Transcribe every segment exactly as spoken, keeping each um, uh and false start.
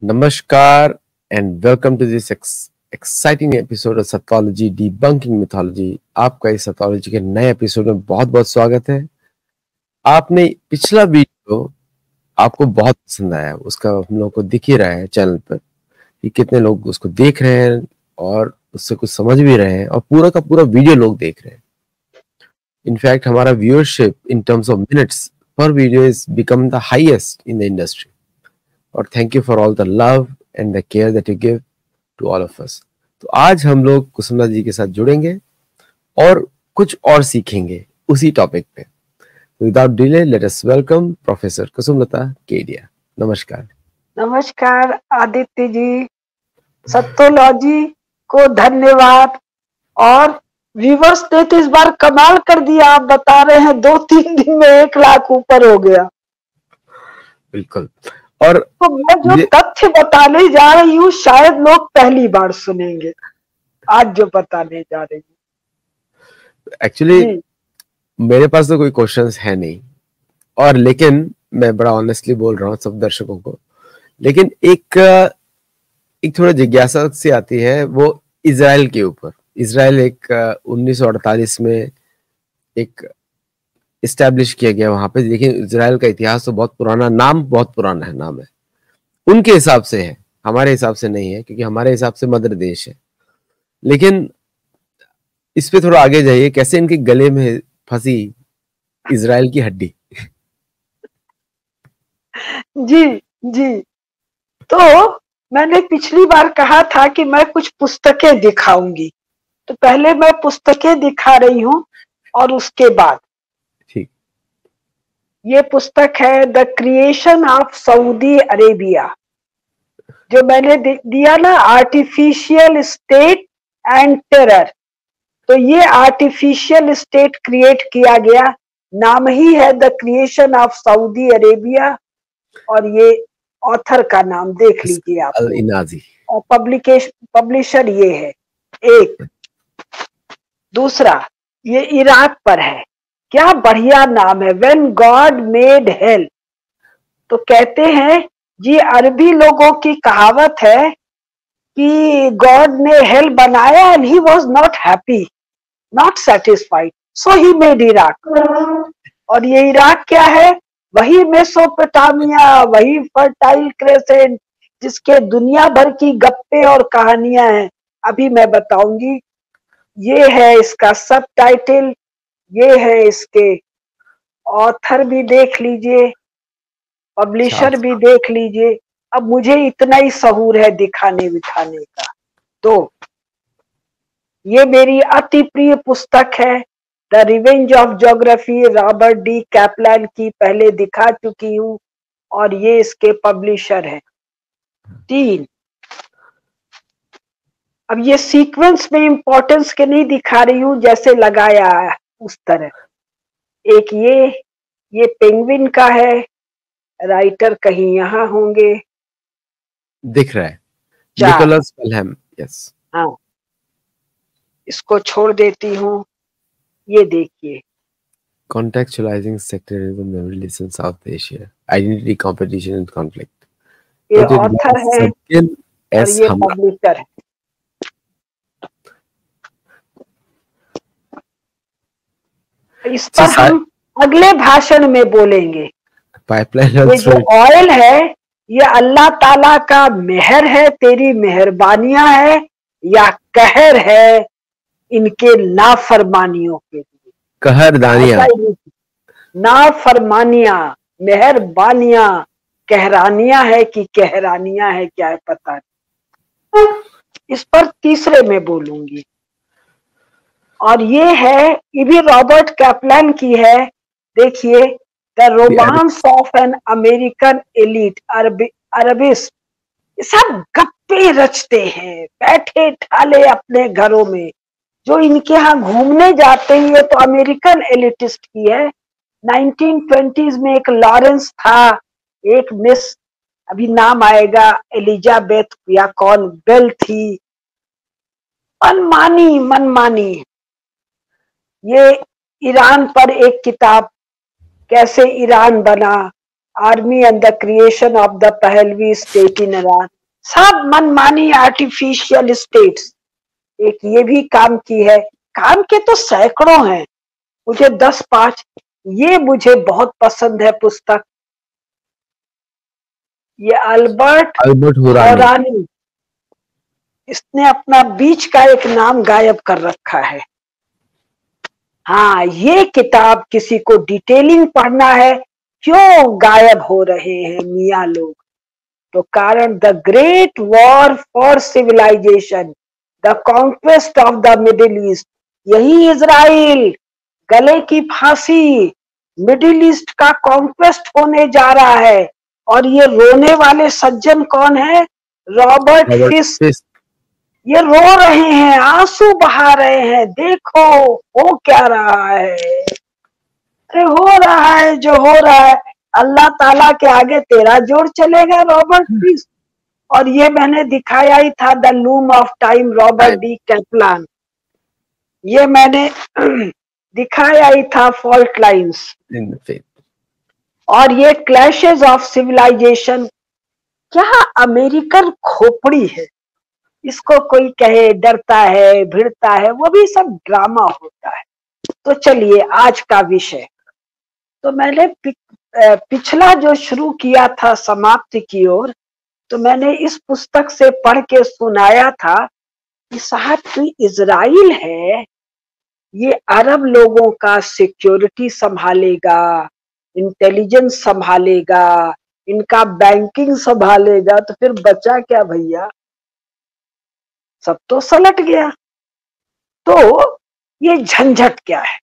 Namaskar and welcome to this ex exciting episode of Sathology Debunking Mythology। आपका इस Sathology के नए episode में बहुत बहुत स्वागत है। आपने पिछला वीडियो आपको बहुत पसंद आया, उसका हम लोग को दिख ही रहा है चैनल पर कि कितने लोग उसको देख रहे हैं और उससे कुछ समझ भी रहे हैं और पूरा का पूरा वीडियो लोग देख रहे हैं। इनफैक्ट हमारा viewership in terms of minutes पर video is become the highest in the industry. और thank you for all the love and the care that you give to all of us. तो आज हम लोग कुसुमलता जी के साथ जुड़ेंगे और कुछ और सीखेंगे उसी टॉपिक पे। Without delay let us welcome professor Kusumlata Kedia. नमस्कार। नमस्कार आदित्य जी, सत्योलॉजी को धन्यवाद। और व्यूवर्स ने तो इस बार कमाल कर दिया, आप बता रहे हैं दो तीन दिन में एक लाख ऊपर हो गया। बिल्कुल। और तो मैं जो तथ्य बताने जा रही हूँ शायद लोग पहली बार सुनेंगे आज जो बताने जा रही हूँ। एक्चुअली मेरे पास तो कोई क्वेश्चंस है नहीं, और लेकिन मैं बड़ा ऑनेस्टली बोल रहा हूँ सब दर्शकों को, लेकिन एक एक थोड़ा जिज्ञासा सी आती है वो इजराइल के ऊपर। इजराइल एक उन्नीस सौ अड़तालीस में एक इस्टेब्लिश किया गया वहां पे। लेकिन इजराइल का इतिहास तो बहुत पुराना, नाम बहुत पुराना है, नाम है उनके हिसाब से है, हमारे हिसाब से नहीं है, क्योंकि हमारे हिसाब से मदर देश है। लेकिन इस पे थोड़ा आगे जाइए, कैसे इनके गले में फंसी इजराइल की हड्डी? जी जी, तो मैंने पिछली बार कहा था कि मैं कुछ पुस्तकें दिखाऊंगी, तो पहले मैं पुस्तकें दिखा रही हूँ और उसके बाद ठीक। ये पुस्तक है the creation of Saudi Arabia, जो मैंने दिया ना, आर्टिफिशियल स्टेट एंड टेरर। तो ये आर्टिफिशियल स्टेट क्रिएट किया गया, नाम ही है the creation of Saudi Arabia. और ये ऑथर का नाम देख लीजिए आप, अल-इनाज़ी। और पब्लिकेशन पब्लिशर ये है एक। दूसरा ये इराक पर है, क्या बढ़िया नाम है, व्हेन गॉड मेड हेल। तो कहते हैं जी, अरबी लोगों की कहावत है कि गॉड ने हेल बनाया and he was not happy, not satisfied, so he made Iraq. और ये इराक क्या है? वही मेसोपोटामिया, वही फर्टाइल क्रेसेंट, जिसके दुनिया भर की गप्पे और कहानियां हैं, अभी मैं बताऊंगी। ये है इसका सब टाइटल, ये है इसके ऑथर भी देख लीजिए, पब्लिशर भी देख लीजिए। अब मुझे इतना ही सहूर है दिखाने बिठाने का। तो ये मेरी अति प्रिय पुस्तक है, the revenge of geography, Robert D Kaplan की, पहले दिखा चुकी हूँ, और ये इसके पब्लिशर है। तीन, अब ये सीक्वेंस में इंपॉर्टेंस के नहीं दिखा रही हूँ, जैसे लगाया है उस तरह। एक ये ये पेंगुइन का है, राइटर कहीं यहाँ होंगे, दिख रहा है, निकोलस पेलहम। यस, हाँ, इसको छोड़ देती हूँ। ये देखिए, contextualizing sectarianism in the Middle East and South Asia, identity, competition and conflict। ये ऑथर है और ये पब्लिशर है। इस पर हम अगले भाषण में बोलेंगे। पाइपलाइन, ये जो ऑयल है ये अल्लाह ताला का मेहर है, तेरी मेहरबानियां है, या कहर है इनके नाफरमानियों के लिए? कहरदानियां, नाफरमानियां, मेहरबानियां, कहरानियां है कि कहरानियां है, क्या है पता नहीं। इस पर तीसरे में बोलूंगी। और ये है, ये भी रॉबर्ट कैपलान की है। देखिए, the romance of an American elite Arabist. सब गप्पे रचते हैं बैठे ठाले अपने घरों में, जो इनके यहाँ घूमने जाते हैं। ये तो अमेरिकन एलिटिस्ट की है। नाइनटीन ट्वेंटीज़ में एक लॉरेंस था, एक मिस, अभी नाम आएगा, एलिजाबेथ या कौन, बेल थी। मनमानी मनमानी। ये ईरान पर एक किताब, कैसे ईरान बना, army and the creation of the Pahlavi state in Iran, सब मनमानी आर्टिफिशियल स्टेट्स। एक ये भी काम की है, काम के तो सैकड़ों हैं, मुझे दस पांच ये मुझे बहुत पसंद है पुस्तक, ये अल्बर्ट अल्बर्ट हुरानी, हुरानी, इसने अपना बीच का एक नाम गायब कर रखा है। हाँ, ये किताब किसी को डिटेलिंग पढ़ना है, क्यों गायब हो रहे हैं मियाँ लोग, तो कारण the great war for civilization, the conquest of the middle east, यही इजराइल, गले की फांसी, मिडिल ईस्ट का कॉन्क्वेस्ट होने जा रहा है। और ये रोने वाले सज्जन कौन है? Robert Fisk. ये रो रहे हैं, आंसू बहा रहे हैं, देखो हो क्या रहा है। अरे हो रहा है जो हो रहा है, अल्लाह ताला के आगे तेरा जोर चलेगा रॉबर्ट फिस्क। और ये मैंने दिखाया ही था, the loom of time, Robert D Kaplan, ये मैंने दिखाया ही था, फॉल्ट लाइंस। और ये क्लैशेस ऑफ सिविलाइजेशन, क्या अमेरिकन खोपड़ी है, इसको कोई कहे डरता है भिड़ता है, वो भी सब ड्रामा होता है। तो चलिए आज का विषय, तो मैंने पिछला जो शुरू किया था समाप्ति की ओर, तो मैंने इस पुस्तक से पढ़ के सुनाया था कि साहब कोई इजराइल है, ये अरब लोगों का सिक्योरिटी संभालेगा, इंटेलिजेंस संभालेगा, इनका बैंकिंग संभालेगा, तो फिर बचा क्या भैया, सब तो सलट गया। तो ये झंझट क्या है?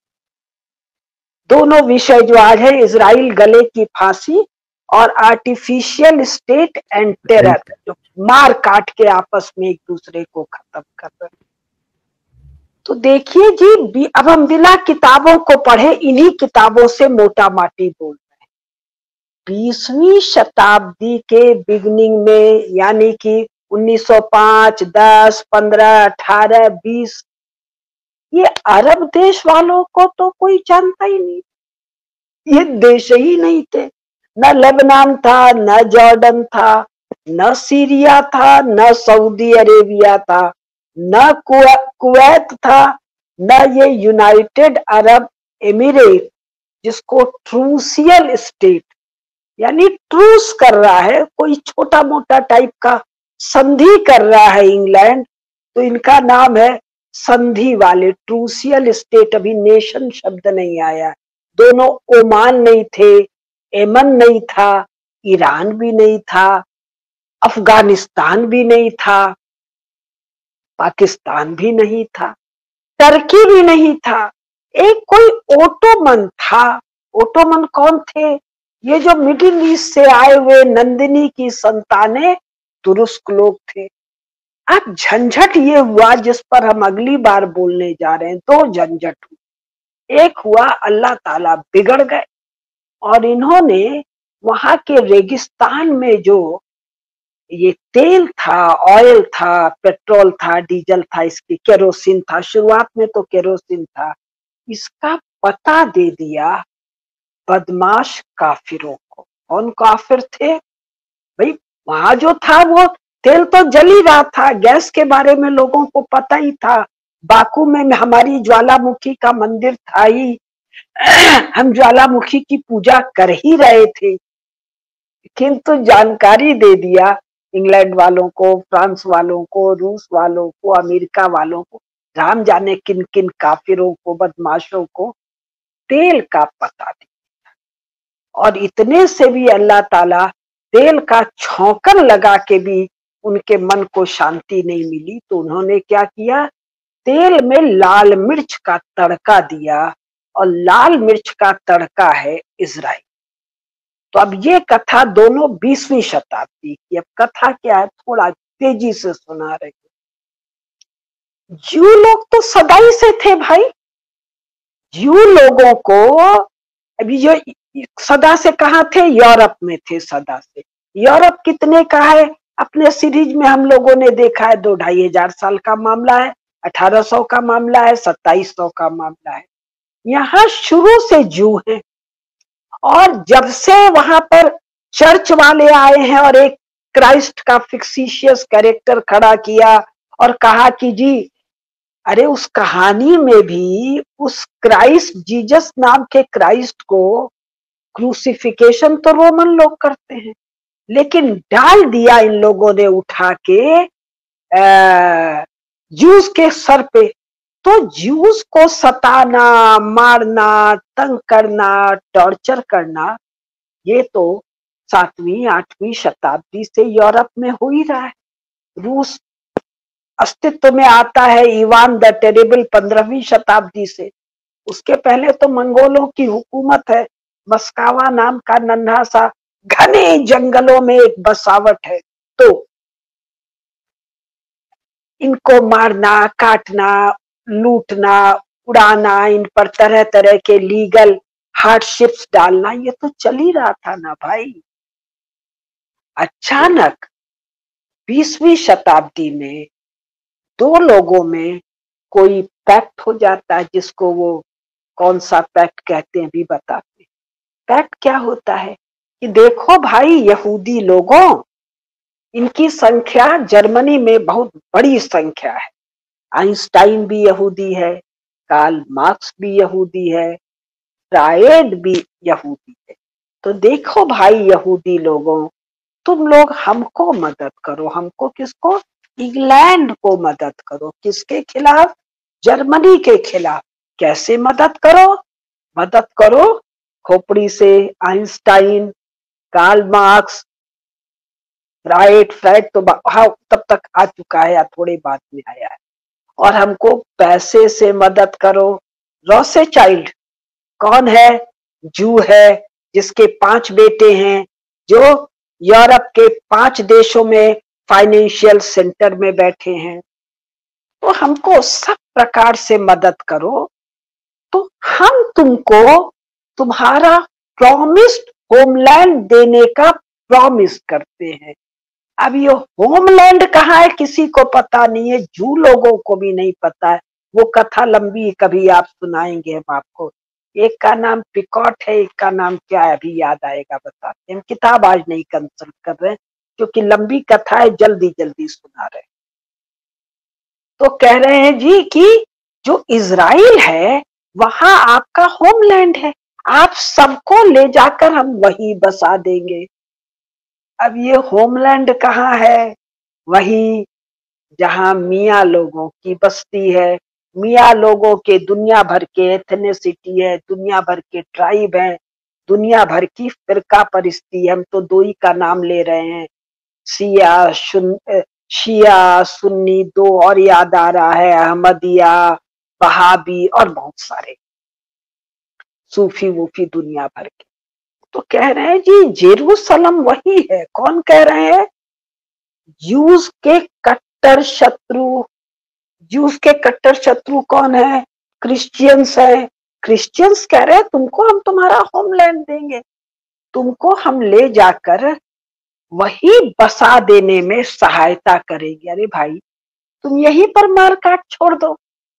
दोनों विषय जो आज है, इजराइल गले की फांसी और आर्टिफिशियल स्टेट एंड टेरर, जो मार काट के आपस में एक दूसरे को खत्म कर रहे। तो देखिए जी, अब हम बिना किताबों को पढ़े इन्हीं किताबों से मोटा माटी बोल रहे हैं। बीसवीं शताब्दी के बिगनिंग में, यानी कि उन्नीस सौ पाँच, दस, पंद्रह, अठारह, बीस, ये अरब देश वालों को तो कोई जानता ही नहीं, ये देश ही नहीं थे। न लेबनान था, न जॉर्डन था, न सीरिया था, न सऊदी अरेबिया था, न कुवैत था, न ये यूनाइटेड अरब एमिरेट, जिसको ट्रूसियल स्टेट यानी ट्रूस कर रहा है, कोई छोटा मोटा टाइप का संधि कर रहा है इंग्लैंड, तो इनका नाम है संधि वाले, ट्रूसियल स्टेट। अभी नेशन शब्द नहीं आया। दोनों ओमान नहीं थे, यमन नहीं था, ईरान भी नहीं था, अफगानिस्तान भी नहीं था, पाकिस्तान भी नहीं था, टर्की भी नहीं था, एक कोई ओटोमन था। ओटोमन कौन थे? ये जो मिडिल ईस्ट से आए हुए नंदिनी की संतानें तुरुस्क लोग थे। अब झंझट ये हुआ जिस पर हम अगली बार बोलने जा रहे हैं। दो झंझट हुए, एक हुआ अल्लाह ताला बिगड़ गए और इन्होंने वहां के रेगिस्तान में जो ये तेल था, ऑयल था, पेट्रोल था, डीजल था, इसकी केरोसिन था, शुरुआत में तो केरोसिन था, इसका पता दे दिया बदमाश काफिरों को। कौन काफिर थे भाई? वहां जो था वो तेल तो जल ही रहा था, गैस के बारे में लोगों को पता ही था, बाकू में हमारी ज्वालामुखी का मंदिर था ही, हम ज्वालामुखी की पूजा कर ही रहे थे, किंतु जानकारी दे दिया इंग्लैंड वालों को, फ्रांस वालों को, रूस वालों को, अमेरिका वालों को, राम जाने किन किन काफिरों को, बदमाशों को तेल का पता दिया। और इतने से भी अल्लाह ताला तेल का छौंकन लगा के भी उनके मन को शांति नहीं मिली, तो उन्होंने क्या किया? तेल में लाल मिर्च का तड़का दिया, और लाल मिर्च का तड़का है इजराइल। तो अब ये कथा दोनों बीसवीं शताब्दी की। अब कथा क्या है, थोड़ा तेजी से सुना रहे। ज्यू लोग तो सदाई से थे भाई। ज्यू लोगों को अभी जो सदा से कहाँ थे? यूरोप में थे सदा से। यूरोप कितने का है? अपने सीरीज में हम लोगों ने देखा है, दो ढाई हजार साल का मामला है, अठारह सौ का मामला है, सत्ताईस सौ का मामला है। यहाँ शुरू से ज्यू हैं, और जब से वहां पर चर्च वाले आए हैं और एक क्राइस्ट का फिक्सिशियस कैरेक्टर खड़ा किया और कहा कि जी अरे उस कहानी में भी उस क्राइस्ट, जीसस नाम के क्राइस्ट को क्रूसिफिकेशन तो रोमन लोग करते हैं, लेकिन डाल दिया इन लोगों ने उठा के ज्यूस के सर पे। तो ज्यूस को सताना, मारना, तंग करना, टॉर्चर करना, ये तो सातवीं आठवीं शताब्दी से यूरोप में हो ही रहा है। रूस अस्तित्व में आता है इवान द टेरिबल पंद्रहवीं शताब्दी से। उसके पहले तो मंगोलों की हुकूमत है। मस्कावा नाम का नन्हा सा घने जंगलों में एक बसावट है। तो इनको मारना, काटना, लूटना, उड़ाना, इन पर तरह तरह के लीगल हार्डशिप्स डालना, ये तो चल ही रहा था ना भाई। अचानक बीसवीं शताब्दी में दो लोगों में कोई पैक्ट हो जाता है, जिसको वो कौन सा पैक्ट कहते हैं भी बताते। पैक्ट क्या होता है कि देखो भाई यहूदी लोगों, इनकी संख्या जर्मनी में बहुत बड़ी संख्या है। आइंस्टाइन भी यहूदी है, कार्ल मार्क्स भी यहूदी है, फ्रायड भी यहूदी है। तो देखो भाई यहूदी लोगों, तुम लोग हमको मदद करो। हमको किसको? इंग्लैंड को मदद करो। किसके खिलाफ? जर्मनी के खिलाफ। कैसे मदद करो? मदद करो खोपड़ी से। Einstein, Karl Marx, Freud Freud तो हाँ तब तक आ चुका है या थोड़े बाद में आया है। और हमको पैसे से मदद करो। रॉथस्चाइल्ड कौन है? जू है, जिसके पांच बेटे हैं, जो यूरोप के पांच देशों में फाइनेंशियल सेंटर में बैठे हैं। तो हमको सब प्रकार से मदद करो, तो हम तुमको तुम्हारा प्रॉमिस्ड होमलैंड देने का प्रॉमिस करते हैं। अब ये होमलैंड कहाँ है किसी को पता नहीं है, जू लोगों को भी नहीं पता है। वो कथा लंबी, कभी आप सुनाएंगे हम आपको। एक का नाम पिकॉट है, एक का नाम क्या है अभी याद आएगा बताते हैं। किताब आज नहीं कंसल्ट कर रहे हैं क्योंकि लंबी कथा है, जल्दी जल्दी सुना रहे। तो कह रहे हैं जी कि जो इजराइल है वहां आपका होमलैंड है, आप सबको ले जाकर हम वही बसा देंगे। अब ये होमलैंड कहाँ है? वही जहां मियाँ लोगों की बस्ती है। मियाँ लोगों के दुनिया भर के एथनिसिटी है, दुनिया भर के ट्राइब है, दुनिया भर की फिरका परिस्थिति है। हम तो दो ही का नाम ले रहे हैं, शिया सुन, शिया सुन्नी, दो और याद आ रहा है, अहमदिया, वहाबी और बहुत सारे सूफी वूफी दुनिया भर के। तो कह रहे हैं जी जेरूसलम वही है। कौन कह रहे हैं? ज्यूस के कट्टर शत्रु। ज्यूस के कट्टर शत्रु कौन है? क्रिश्चियंस है। क्रिश्चियंस कह रहे हैं तुमको हम तुम्हारा होमलैंड देंगे, तुमको हम ले जाकर वही बसा देने में सहायता करेंगे। अरे भाई तुम यहीं पर मार काट छोड़ दो।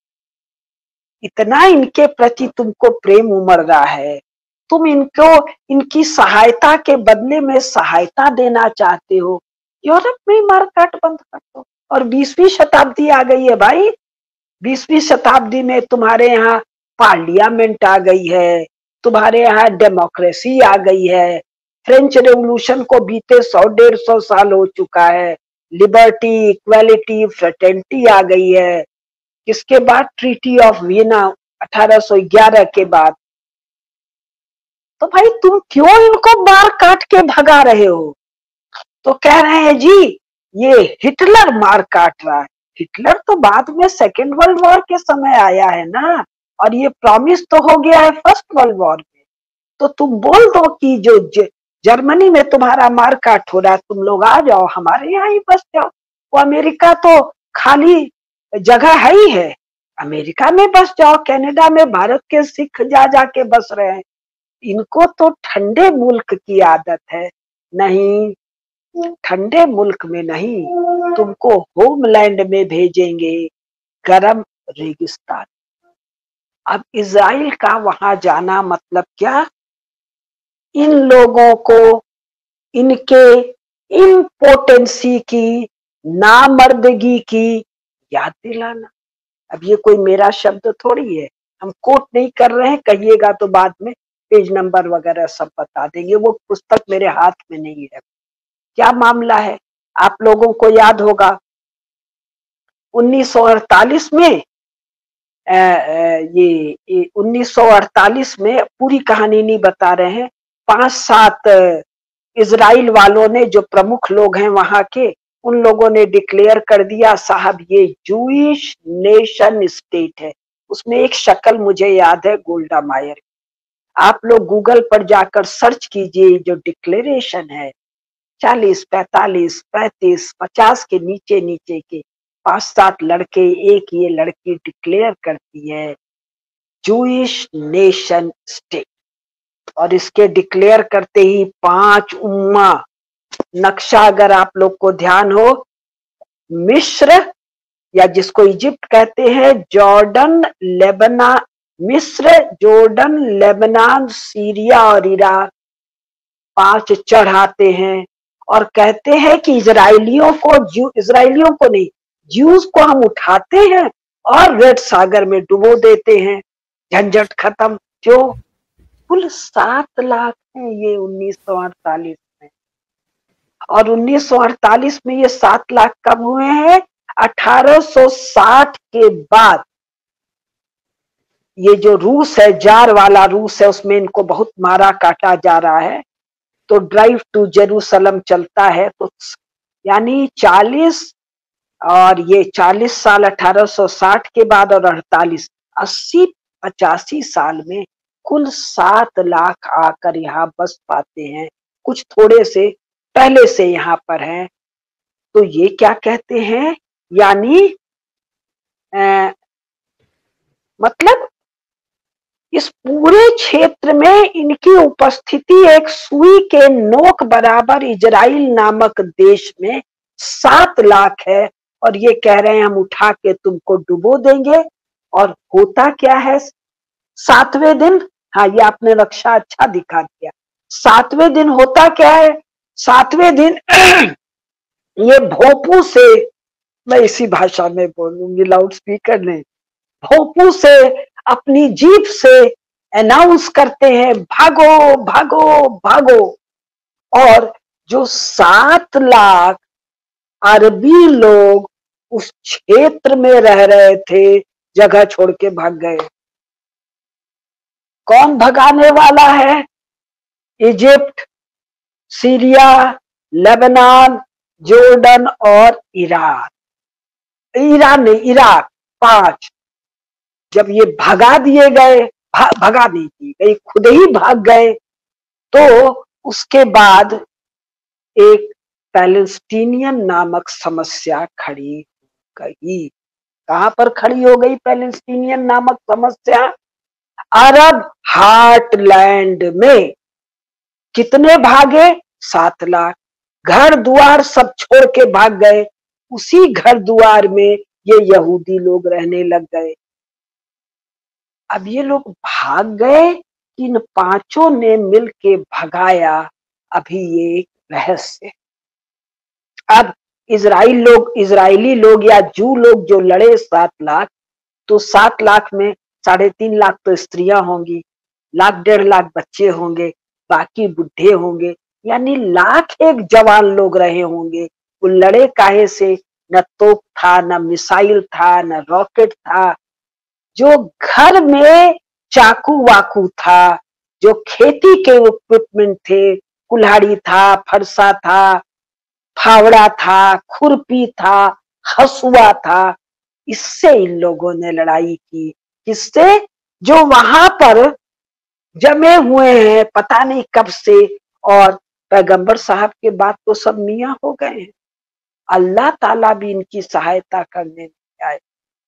इतना इनके प्रति तुमको प्रेम उमड़ रहा है, तुम इनको इनकी सहायता के बदले में सहायता देना चाहते हो, यूरोप में मारकाट बंद कर दो। और बीसवीं शताब्दी आ गई है भाई। बीसवीं शताब्दी में तुम्हारे यहाँ पार्लियामेंट आ गई है, तुम्हारे यहाँ डेमोक्रेसी आ गई है। फ्रेंच रेवोल्यूशन को बीते सौ डेढ़ सौ साल हो चुका है। लिबर्टी, इक्वालिटी, फ्रेटर्निटी आ गई है। किसके बाद? ट्रीटी ऑफ वियना अठारह सौ ग्यारह के बाद। तो भाई तुम क्यों इनको मार काट के भगा रहे हो? तो कह रहे हैं जी ये हिटलर मार काट रहा है। हिटलर तो बाद में सेकेंड वर्ल्ड वॉर के समय आया है ना, और ये प्रॉमिस तो हो गया है फर्स्ट वर्ल्ड वॉर में। तो तुम बोल दो कि जो जर्मनी में तुम्हारा मार काट हो रहा है, तुम लोग आ जाओ हमारे यहाँ ही बस जाओ। वो अमेरिका तो खाली जगह है ही है, अमेरिका में बस जाओ। कनाडा में भारत के सिख जा जाके बस रहे हैं। इनको तो ठंडे मुल्क की आदत है। नहीं, ठंडे मुल्क में नहीं, तुमको होमलैंड में भेजेंगे, गरम रेगिस्तान। अब इजराइल का वहां जाना मतलब क्या? इन लोगों को इनके इम्पोटेंसी की, नामर्दगी की याद दिलाना। अब ये कोई मेरा शब्द थोड़ी है, हम कोट नहीं कर रहे हैं, कहिएगा तो बाद में पेज नंबर वगैरह सब बता देंगे, वो पुस्तक मेरे हाथ में नहीं है। क्या मामला है, आप लोगों को याद होगा उन्नीस सौ अड़तालीस में आ, ये, ये उन्नीस सौ अड़तालीस में, पूरी कहानी नहीं बता रहे हैं, पांच सात इजराइल वालों ने, जो प्रमुख लोग हैं वहां के, उन लोगों ने डिक्लेयर कर दिया साहब ये जूइश नेशन स्टेट है। उसमें एक शक्ल मुझे याद है, गोल्डा मायर। आप लोग गूगल पर जाकर सर्च कीजिए, जो डिक्लेरेशन है चालीस पैंतालीस पैंतीस पचास के नीचे नीचे के पांच सात लड़के, एक ये लड़की डिक्लेयर करती है जूइश नेशन स्टेट। और इसके डिक्लेयर करते ही पांच उम्मा, नक्शा अगर आप लोग को ध्यान हो, मिस्र या जिसको इजिप्ट कहते हैं, जॉर्डन, लेबनान, मिस्र, जॉर्डन, लेबनान, सीरिया और इराक, पांच चढ़ाते हैं और कहते हैं कि इजराइलियों को, जू इजराइलियों को नहीं, ज्यूज को हम उठाते हैं और रेड सागर में डुबो देते हैं, झंझट खत्म। जो कुल सात लाख है ये उन्नीस सौ अड़तालीस में, और उन्नीस सौ अड़तालीस में ये सात लाख कब हुए हैं? अठारह सौ साठ के बाद ये जो रूस है, जार वाला रूस है, उसमें इनको बहुत मारा काटा जा रहा है, तो ड्राइव टू जेरूसलम चलता है। तो यानी चालीस और ये चालीस साल अठारह सौ साठ के बाद और अड़तालीस, अस्सी पचासी साल में कुल सात लाख आकर यहाँ बस पाते हैं। कुछ थोड़े से पहले से यहाँ पर हैं। तो ये क्या कहते हैं, यानी आ, मतलब इस पूरे क्षेत्र में इनकी उपस्थिति एक सुई के नोक बराबर इजराइल नामक देश में सात लाख है। और ये कह रहे हैं हम उठा के तुमको डुबो देंगे। और होता क्या है सातवें दिन, हाँ ये आपने नक्शा अच्छा दिखा दिया। सातवें दिन होता क्या है, सातवें दिन ये भोपू से, मैं इसी भाषा में बोलूंगी, लाउड स्पीकर नहीं, भोपू से अपनी जीप से अनाउंस करते हैं भागो भागो भागो। और जो सात लाख अरबी लोग उस क्षेत्र में रह रहे थे, जगह छोड़ के भाग गए। कौन भगाने वाला है? इजिप्ट, सीरिया, लेबनान, जॉर्डन और इराक, ईरान नहीं, इराक, पांच। जब ये भगा दिए गए, भा, भगा नहीं दिए गए, खुद ही भाग गए, तो उसके बाद एक पैलेस्टीनियन नामक समस्या खड़ी हो गई। कहां पर खड़ी हो गई पैलेस्टीनियन नामक समस्या? अरब हार्टलैंड में। कितने भागे? सात लाख। घर द्वार सब छोड़ के भाग गए। उसी घर द्वार में ये यहूदी लोग रहने लग गए। अब ये लोग भाग गए, इन पांचों ने मिलके भगाया, अभी ये रहस्य। अब इजराइल लोग, इजरायली लोग या जू लोग जो लड़े सात लाख, तो सात लाख में साढ़े तीन लाख तो स्त्रियां होंगी, लाख डेढ़ लाख बच्चे होंगे, बाकी बुढ़े होंगे, यानी लाख एक जवान लोग रहे होंगे। वो लड़े काहे से? न तोप था, न मिसाइल था, न रॉकेट था। जो घर में चाकू वाकू था, जो खेती के इक्विपमेंट थे, कुल्हाड़ी था, फरसा था, फावड़ा था, खुरपी था, हसुआ था, इससे इन लोगों ने लड़ाई की। किससे? जो वहां पर जमे हुए हैं पता नहीं कब से। और पैगंबर साहब के बाद तो सब मियां हो गए हैं। अल्लाह ताला भी इनकी सहायता करने नहीं आए।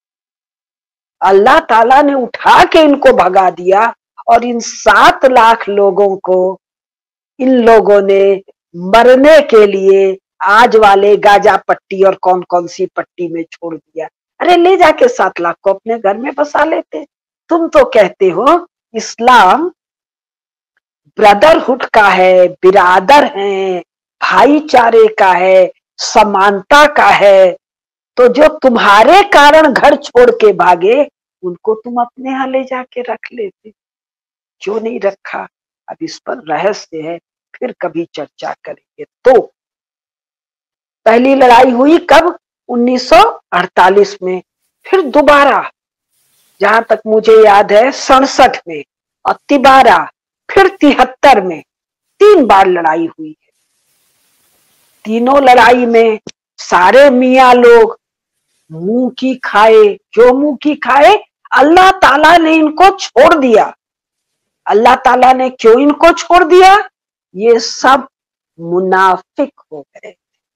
अल्लाह ताला ने उठा के इनको भगा दिया। और इन सात लाख लोगों को इन लोगों ने मरने के लिए आज वाले गाजा पट्टी और कौन कौन सी पट्टी में छोड़ दिया। अरे ले जाके सात लाख को अपने घर में बसा लेते। तुम तो कहते हो इस्लाम ब्रदरहुड का है, बिरादर हैं, भाईचारे का है, समानता का है। तो जो तुम्हारे कारण घर छोड़ के भागे, उनको तुम अपने यहाँ ले जाके रख लेते, क्यों नहीं रखा? अब इस पर रहस्य है, फिर कभी चर्चा करेंगे। तो पहली लड़ाई हुई कब? उन्नीस सौ अड़तालीस में। फिर दोबारा, जहां तक मुझे याद है, सड़सठ में, और तिबारा, फिर तिहत्तर में। तीन बार लड़ाई हुई है। तीनों लड़ाई में सारे मियाँ लोग मुंह की खाए। क्यों मुंह की खाए? अल्लाह ताला ने इनको छोड़ दिया। अल्लाह ताला ने क्यों इनको छोड़ दिया? ये सब मुनाफिक हो गए,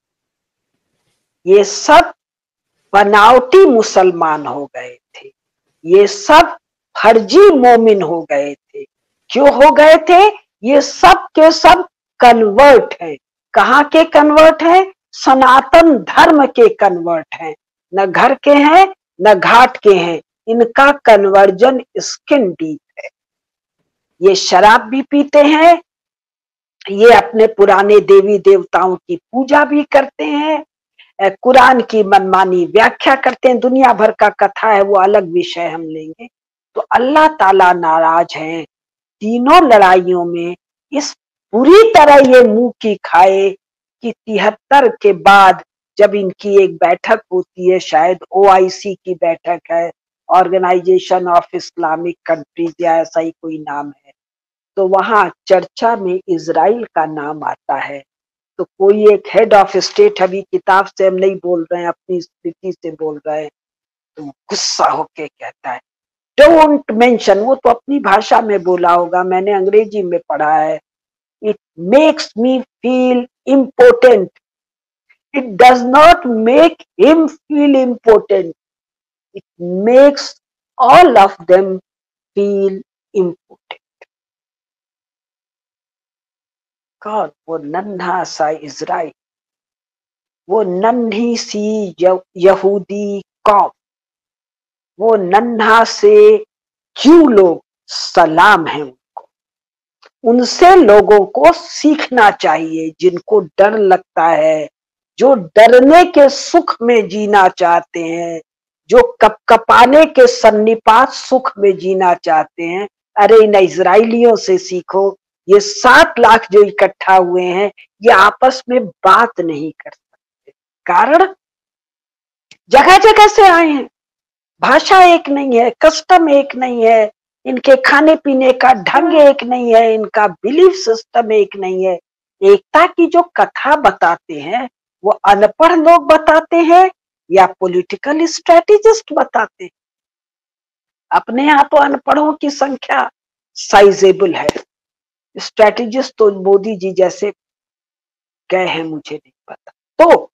ये सब बनावटी मुसलमान हो गए थे, ये सब फर्जी मोमिन हो गए थे। क्यों हो गए थे? ये सब के सब कन्वर्ट हैं। कहाँ के कन्वर्ट हैं? सनातन धर्म के कन्वर्ट हैं। न घर के हैं, न घाट के हैं। इनका कन्वर्जन स्किन डीप है। ये शराब भी पीते हैं, ये अपने पुराने देवी देवताओं की पूजा भी करते हैं, कुरान की मनमानी व्याख्या करते हैं। दुनिया भर का कथा है, वो अलग विषय हम लेंगे। तो अल्लाह ताला नाराज है तीनों लड़ाइयों में। इस पूरी तरह ये मुंह की खाए कि तिहत्तर के बाद जब इनकी एक बैठक होती है, शायद ओ आई सी की बैठक है, ऑर्गेनाइजेशन ऑफ इस्लामिक कंट्रीज या ऐसा ही कोई नाम है, तो वहां चर्चा में इजराइल का नाम आता है। तो कोई एक हेड ऑफ स्टेट, अभी किताब से हम नहीं बोल रहे हैं, अपनी स्थिति से बोल रहे हैं, तो गुस्सा होके कहता है डोंट मेंशन। वो तो अपनी भाषा में बोला होगा, मैंने अंग्रेजी में पढ़ा है। It makes me feel important, it does not make him feel important, it makes all of them feel important. कौन? वो नन्हा सा इजराइल, वो नन्ही सी यहूदी कौम, वो नन्हा से क्यों लोग, सलाम है उनको। उनसे लोगों को सीखना चाहिए, जिनको डर लगता है, जो डरने के सुख में जीना चाहते हैं, जो कपकपाने के सन्निपात सुख में जीना चाहते हैं। अरे इन इजराइलियों से सीखो। ये सात लाख जो इकट्ठा हुए हैं, ये आपस में बात नहीं कर सकते। कारण जगह जगह से आए हैं, भाषा एक नहीं है, कस्टम एक नहीं है, इनके खाने पीने का ढंग एक नहीं है, इनका बिलीफ सिस्टम एक नहीं है। एकता की जो कथा बताते हैं, वो अनपढ़ लोग बताते हैं या पॉलिटिकल स्ट्रेटेजिस्ट बताते हैं? अपने यहाँ तो अनपढ़ों की संख्या साइजेबल है, स्ट्रेटेजिस्ट तो मोदी जी जैसे गए हैं, मुझे नहीं पता। तो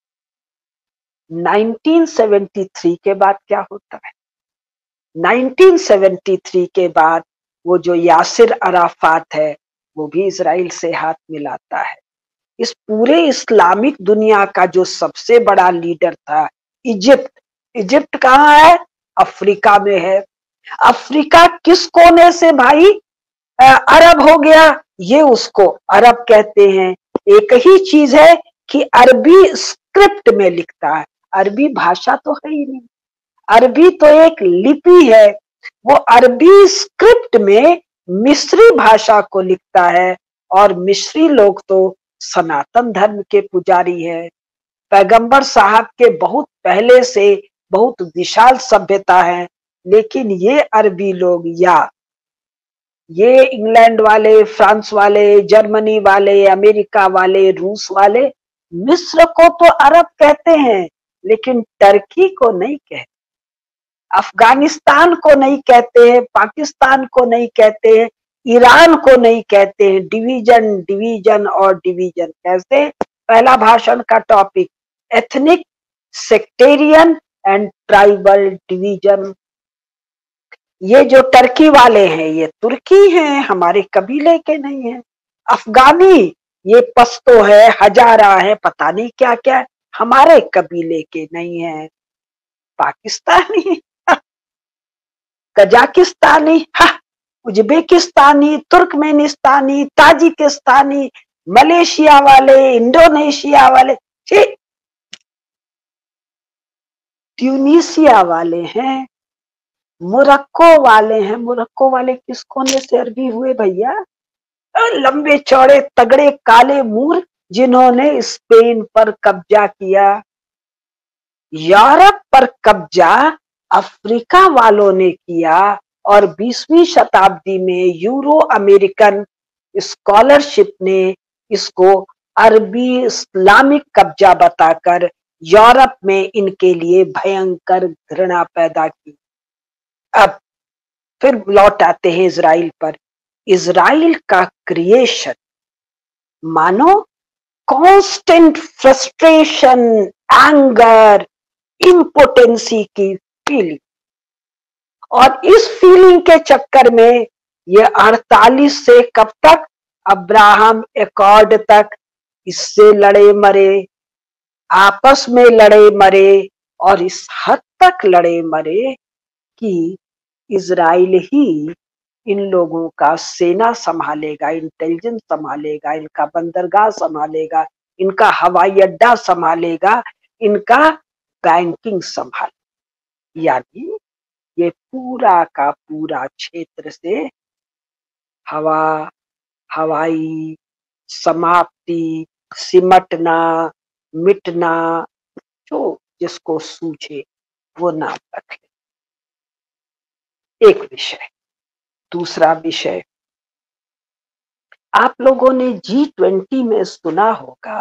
उन्नीस सौ तिहत्तर के बाद क्या होता है? उन्नीस सौ तिहत्तर के बाद वो जो यासिर अराफात है, वो भी इजराइल से हाथ मिलाता है। इस पूरे इस्लामिक दुनिया का जो सबसे बड़ा लीडर था, इजिप्ट। इजिप्ट कहाँ है? अफ्रीका में है। अफ्रीका किस कोने से भाई अरब हो गया? ये उसको अरब कहते हैं। एक ही चीज है कि अरबी स्क्रिप्ट में लिखता है। अरबी भाषा तो है ही नहीं, अरबी तो एक लिपि है। वो अरबी स्क्रिप्ट में मिस्री भाषा को लिखता है, और मिस्री लोग तो सनातन धर्म के पुजारी है। पैगंबर साहब के बहुत पहले से बहुत विशाल सभ्यता है, लेकिन ये अरबी लोग या ये इंग्लैंड वाले, फ्रांस वाले, जर्मनी वाले, अमेरिका वाले, रूस वाले मिस्र को तो अरब कहते हैं, लेकिन टर्की को नहीं कहते, अफगानिस्तान को नहीं कहते हैं, पाकिस्तान को नहीं कहते हैं, ईरान को नहीं कहते हैं। डिवीजन डिवीजन और डिवीजन कैसे? पहला भाषण का topic ethnic, sectarian and tribal division. ये जो टर्की वाले हैं, ये तुर्की हैं, हमारे कबीले के नहीं हैं। अफगानी ये पश्तो है, हजारा है, पता नहीं क्या क्या, हमारे कबीले के नहीं है। Pakistani, Kazakhstani, Uzbekistani, Turkmenistani, Tajikistani, Malaysia वाले, इंडोनेशिया वाले, ट्यूनीसिया वाले हैं, मोरक्को वाले हैं। मोरक्को वाले किस कोने से अरबी हुए भैया? लंबे चौड़े तगड़े काले मूर जिन्होंने स्पेन पर कब्जा किया। यूरोप पर कब्जा अफ्रीका वालों ने किया और बीसवीं शताब्दी में यूरो अमेरिकन स्कॉलरशिप ने इसको अरबी इस्लामिक कब्जा बताकर यूरोप में इनके लिए भयंकर घृणा पैदा की। अब फिर लौट आते हैं इजराइल पर। इजराइल का क्रिएशन मानो कांस्टेंट फ्रस्ट्रेशन, एंगर, इम्पोटेंसी की फीलिंग, और इस फीलिंग के चक्कर में ये अड़तालीस से कब तक, अब्राहम एकॉर्ड तक इससे लड़े मरे, आपस में लड़े मरे, और इस हद तक लड़े मरे कि इजराइल ही इन लोगों का सेना संभालेगा, इंटेलिजेंस संभालेगा, इनका बंदरगाह संभालेगा, इनका हवाई अड्डा संभालेगा, इनका बैंकिंग संभाल, यानी ये पूरा का पूरा क्षेत्र से हवा, हवाई समाप्ति, सिमटना, मिटना, जो जिसको सूझे वो नाम रखे। एक विषय। दूसरा विषय, आप लोगों ने जी ट्वेंटी में सुना होगा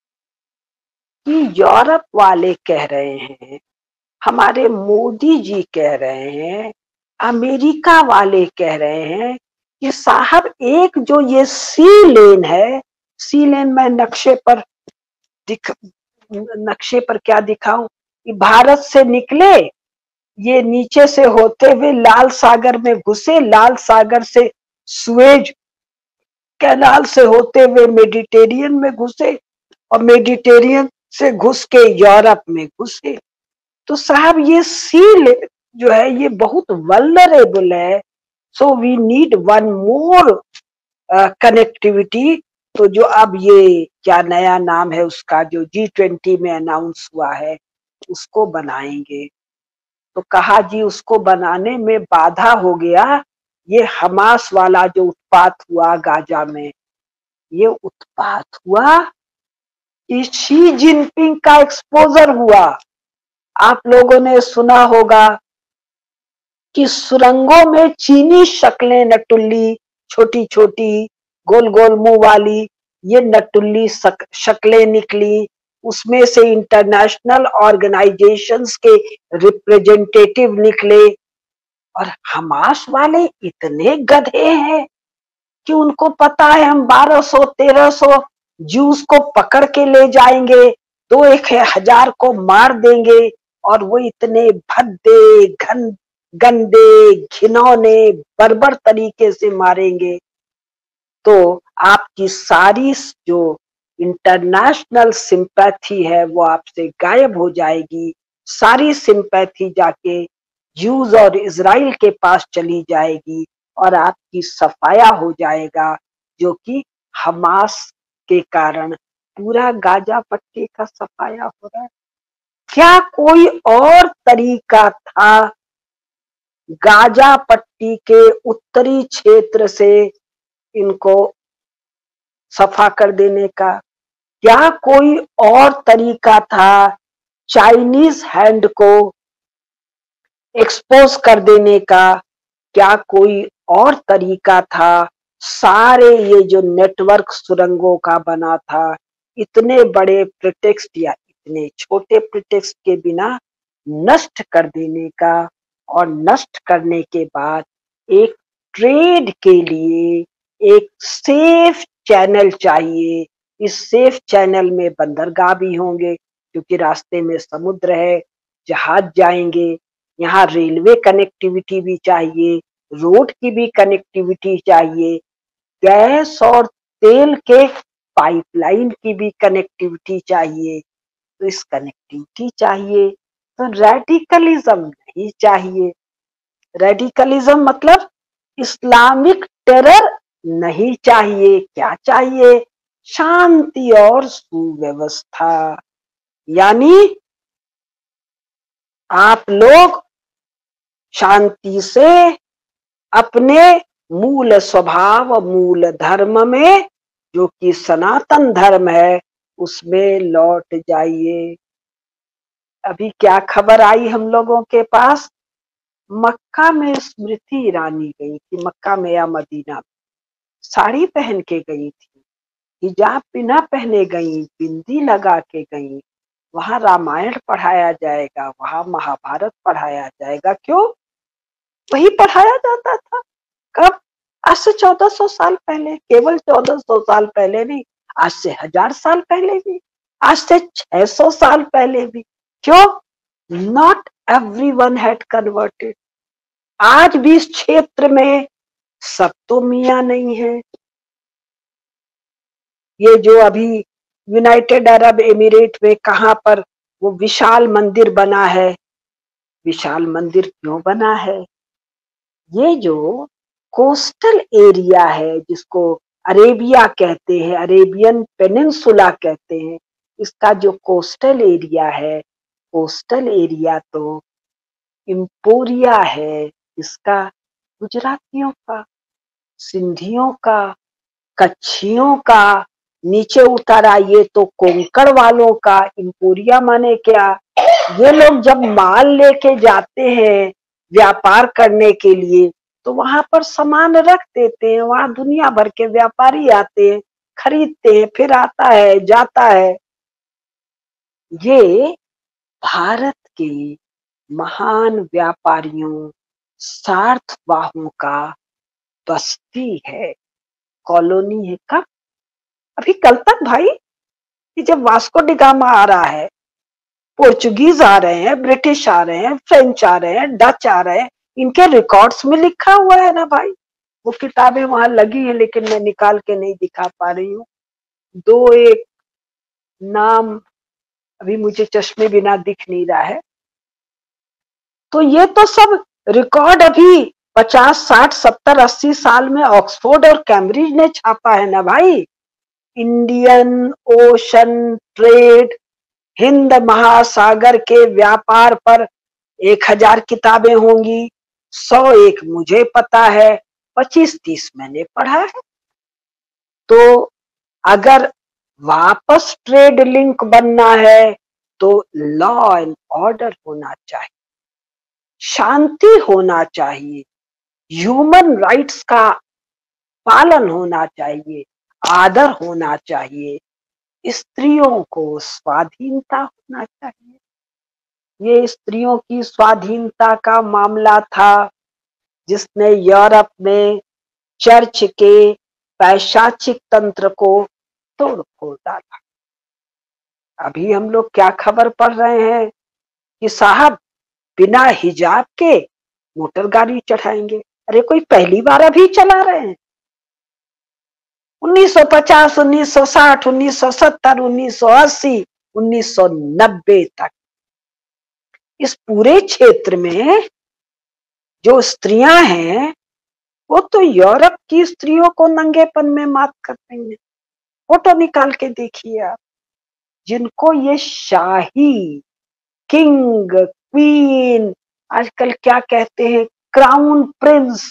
कि यूरोप वाले कह रहे हैं, हमारे मोदी जी कह रहे हैं, अमेरिका वाले कह रहे हैं कि साहब एक जो ये सी लेन है, सी लेन मैं नक्शे पर दिख नक्शे पर क्या दिखाऊं, कि भारत से निकले, ये नीचे से होते हुए लाल सागर में घुसे, लाल सागर से सुएज कैनाल से होते हुए मेडिटेरियन में घुसे, और मेडिटेरियन से घुस के यूरोप में घुसे। तो साहब ये सी जो है ये बहुत वल्नरेबल है, so we need one more connectivity. तो जो अब ये क्या नया नाम है उसका जो जी ट्वेंटी में अनाउंस हुआ है, उसको बनाएंगे। तो कहा जी उसको बनाने में बाधा हो गया, ये हमास वाला जो उत्पात हुआ गाजा में, ये उत्पात हुआ कि शी जिनपिंग का एक्सपोजर हुआ। आप लोगों ने सुना होगा कि सुरंगों में चीनी शक्लें, नटुल्ली, छोटी छोटी गोल गोल मुंह वाली, ये नटुल्ली शक्लें निकली, उसमें से इंटरनेशनल ऑर्गेनाइजेशंस के रिप्रेजेंटेटिव निकले। और हमास वाले इतने गधे हैं कि उनको पता है हम बारह सौ तेरह सौ जूस को पकड़ के ले जाएंगे, दो एक हजार को मार देंगे, और वो इतने भद्दे, घन गंदे, घिनौने, बर्बर तरीके से मारेंगे। तो आपकी सारी जो इंटरनेशनल सिंपैथी है वो आपसे गायब हो जाएगी। सारी सिंपैथी जाके जूस और इजराइल के पास चली जाएगी और आपकी सफाया हो जाएगा, जो कि हमास के कारण पूरा गाजा पट्टी का सफाया हो रहा है। क्या कोई और तरीका था गाजा पट्टी के उत्तरी क्षेत्र से इनको सफा कर देने का? क्या कोई और तरीका था चाइनीज हैंड को एक्सपोज कर देने का? क्या कोई और तरीका था सारे ये जो नेटवर्क सुरंगों का बना था, इतने बड़े प्रिटेक्स्ट या इतने छोटे प्रिटेक्स्ट के बिना नष्ट कर देने का? और नष्ट करने के बाद एक ट्रेड के लिए एक सेफ चैनल चाहिए। इस सेफ चैनल में बंदरगाह भी होंगे क्योंकि रास्ते में समुद्र है, जहाज जाएंगे। यहाँ रेलवे कनेक्टिविटी भी चाहिए, रोड की भी कनेक्टिविटी चाहिए, गैस और तेल के पाइपलाइन की भी कनेक्टिविटी चाहिए। तो इस कनेक्टिविटी चाहिए तो रेडिकलिज्म नहीं चाहिए। रेडिकलिज्म मतलब इस्लामिक टेरर नहीं चाहिए। क्या चाहिए? शांति और सुव्यवस्था। यानी आप लोग शांति से अपने मूल स्वभाव, मूल धर्म में, जो कि सनातन धर्म है, उसमें लौट जाइए। अभी क्या खबर आई हम लोगों के पास, मक्का में स्मृति ईरानी गई थी, मक्का में या मदीना में, साड़ी पहन के गई थी, हिजाब बिना पहने गई, बिंदी लगा के गई। वहां रामायण पढ़ाया जाएगा, वहां महाभारत पढ़ाया जाएगा। क्यों? वही पढ़ाया जाता था। कब? आज से चौदह सौ साल पहले। केवल चौदह सौ साल पहले नहीं, आज से हजार साल पहले भी, आज से छह सौ साल पहले भी। क्यों? Not everyone had converted. आज भी इस क्षेत्र में सब तो मियां नहीं है। ये जो अभी यूनाइटेड अरब एमिरेट में कहां पर वो विशाल मंदिर बना है, विशाल मंदिर क्यों बना है? ये जो कोस्टल एरिया है, जिसको अरेबिया कहते हैं, अरेबियन पेनिनसुला कहते हैं, इसका जो कोस्टल एरिया है, कोस्टल एरिया तो इम्पोरिया है, इसका गुजरातियों का, सिंधियों का, कच्छियों का, नीचे उतर आइए तो कोंकण वालों का। इम्पोरिया माने क्या? ये लोग जब माल लेके जाते हैं व्यापार करने के लिए, तो वहां पर सामान रख देते हैं, वहां दुनिया भर के व्यापारी आते हैं, खरीदते हैं, फिर आता है जाता है। ये भारत के महान व्यापारियों, सार्थवाहों का बस्ती है, कॉलोनी है। कब? अभी कल तक भाई, कि जब वास्को डी गामा आ रहा है, पोर्चुगीज आ रहे हैं, ब्रिटिश आ रहे हैं, फ्रेंच आ रहे हैं, डच आ रहे हैं, इनके रिकॉर्ड्स में लिखा हुआ है ना भाई। वो किताबें वहां लगी हैं, लेकिन मैं निकाल के नहीं दिखा पा रही हूँ। दो एक नाम अभी मुझे चश्मे बिना दिख नहीं रहा है। तो ये तो सब रिकॉर्ड अभी पचास साठ सत्तर अस्सी साल में ऑक्सफोर्ड और कैम्ब्रिज ने छापा है ना भाई। इंडियन ओशन ट्रेड, हिंद महासागर के व्यापार पर एक हजार किताबें होंगी, सौ एक मुझे पता है, पच्चीस तीस मैंने पढ़ा है। तो अगर वापस ट्रेड लिंक बनना है तो लॉ एंड ऑर्डर होना चाहिए, शांति होना चाहिए, ह्यूमन राइट्स का पालन होना चाहिए, आदर होना चाहिए, स्त्रियों को स्वाधीनता होना चाहिए। ये स्त्रियों की स्वाधीनता का मामला था जिसने यूरोप में चर्च के पैशाचिक तंत्र को तोड़ फोड़ डाला। अभी हम लोग क्या खबर पढ़ रहे हैं कि साहब बिना हिजाब के मोटर गाड़ी चढ़ाएंगे। अरे कोई पहली बार अभी चला रहे हैं? उन्नीस सौ पचास, उन्नीस सौ साठ, उन्नीस सौ सत्तर, उन्नीस सौ अस्सी, उन्नीस सौ नब्बे तक इस पूरे क्षेत्र में जो स्त्रियां हैं वो तो यूरोप की स्त्रियों को नंगेपन में मात कर रही हैं। फोटो निकाल के देखिए आप, जिनको ये शाही, किंग, क्वीन, आजकल क्या कहते हैं, क्राउन प्रिंस।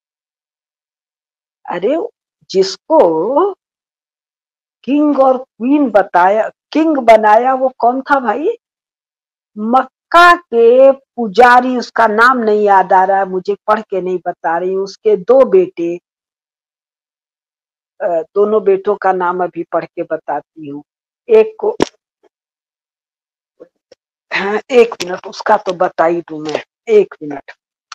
अरे जिसको किंग और क्वीन बताया, किंग बनाया, वो कौन था भाई? मक्का के पुजारी, उसका नाम नहीं याद आ रहा है मुझे, पढ़ के नहीं बता रही हूँ। उसके दो बेटे, दोनों बेटों का नाम अभी पढ़ के बताती हूँ। एक को, हाँ एक मिनट, उसका तो बता ही दूं मैं, एक मिनट।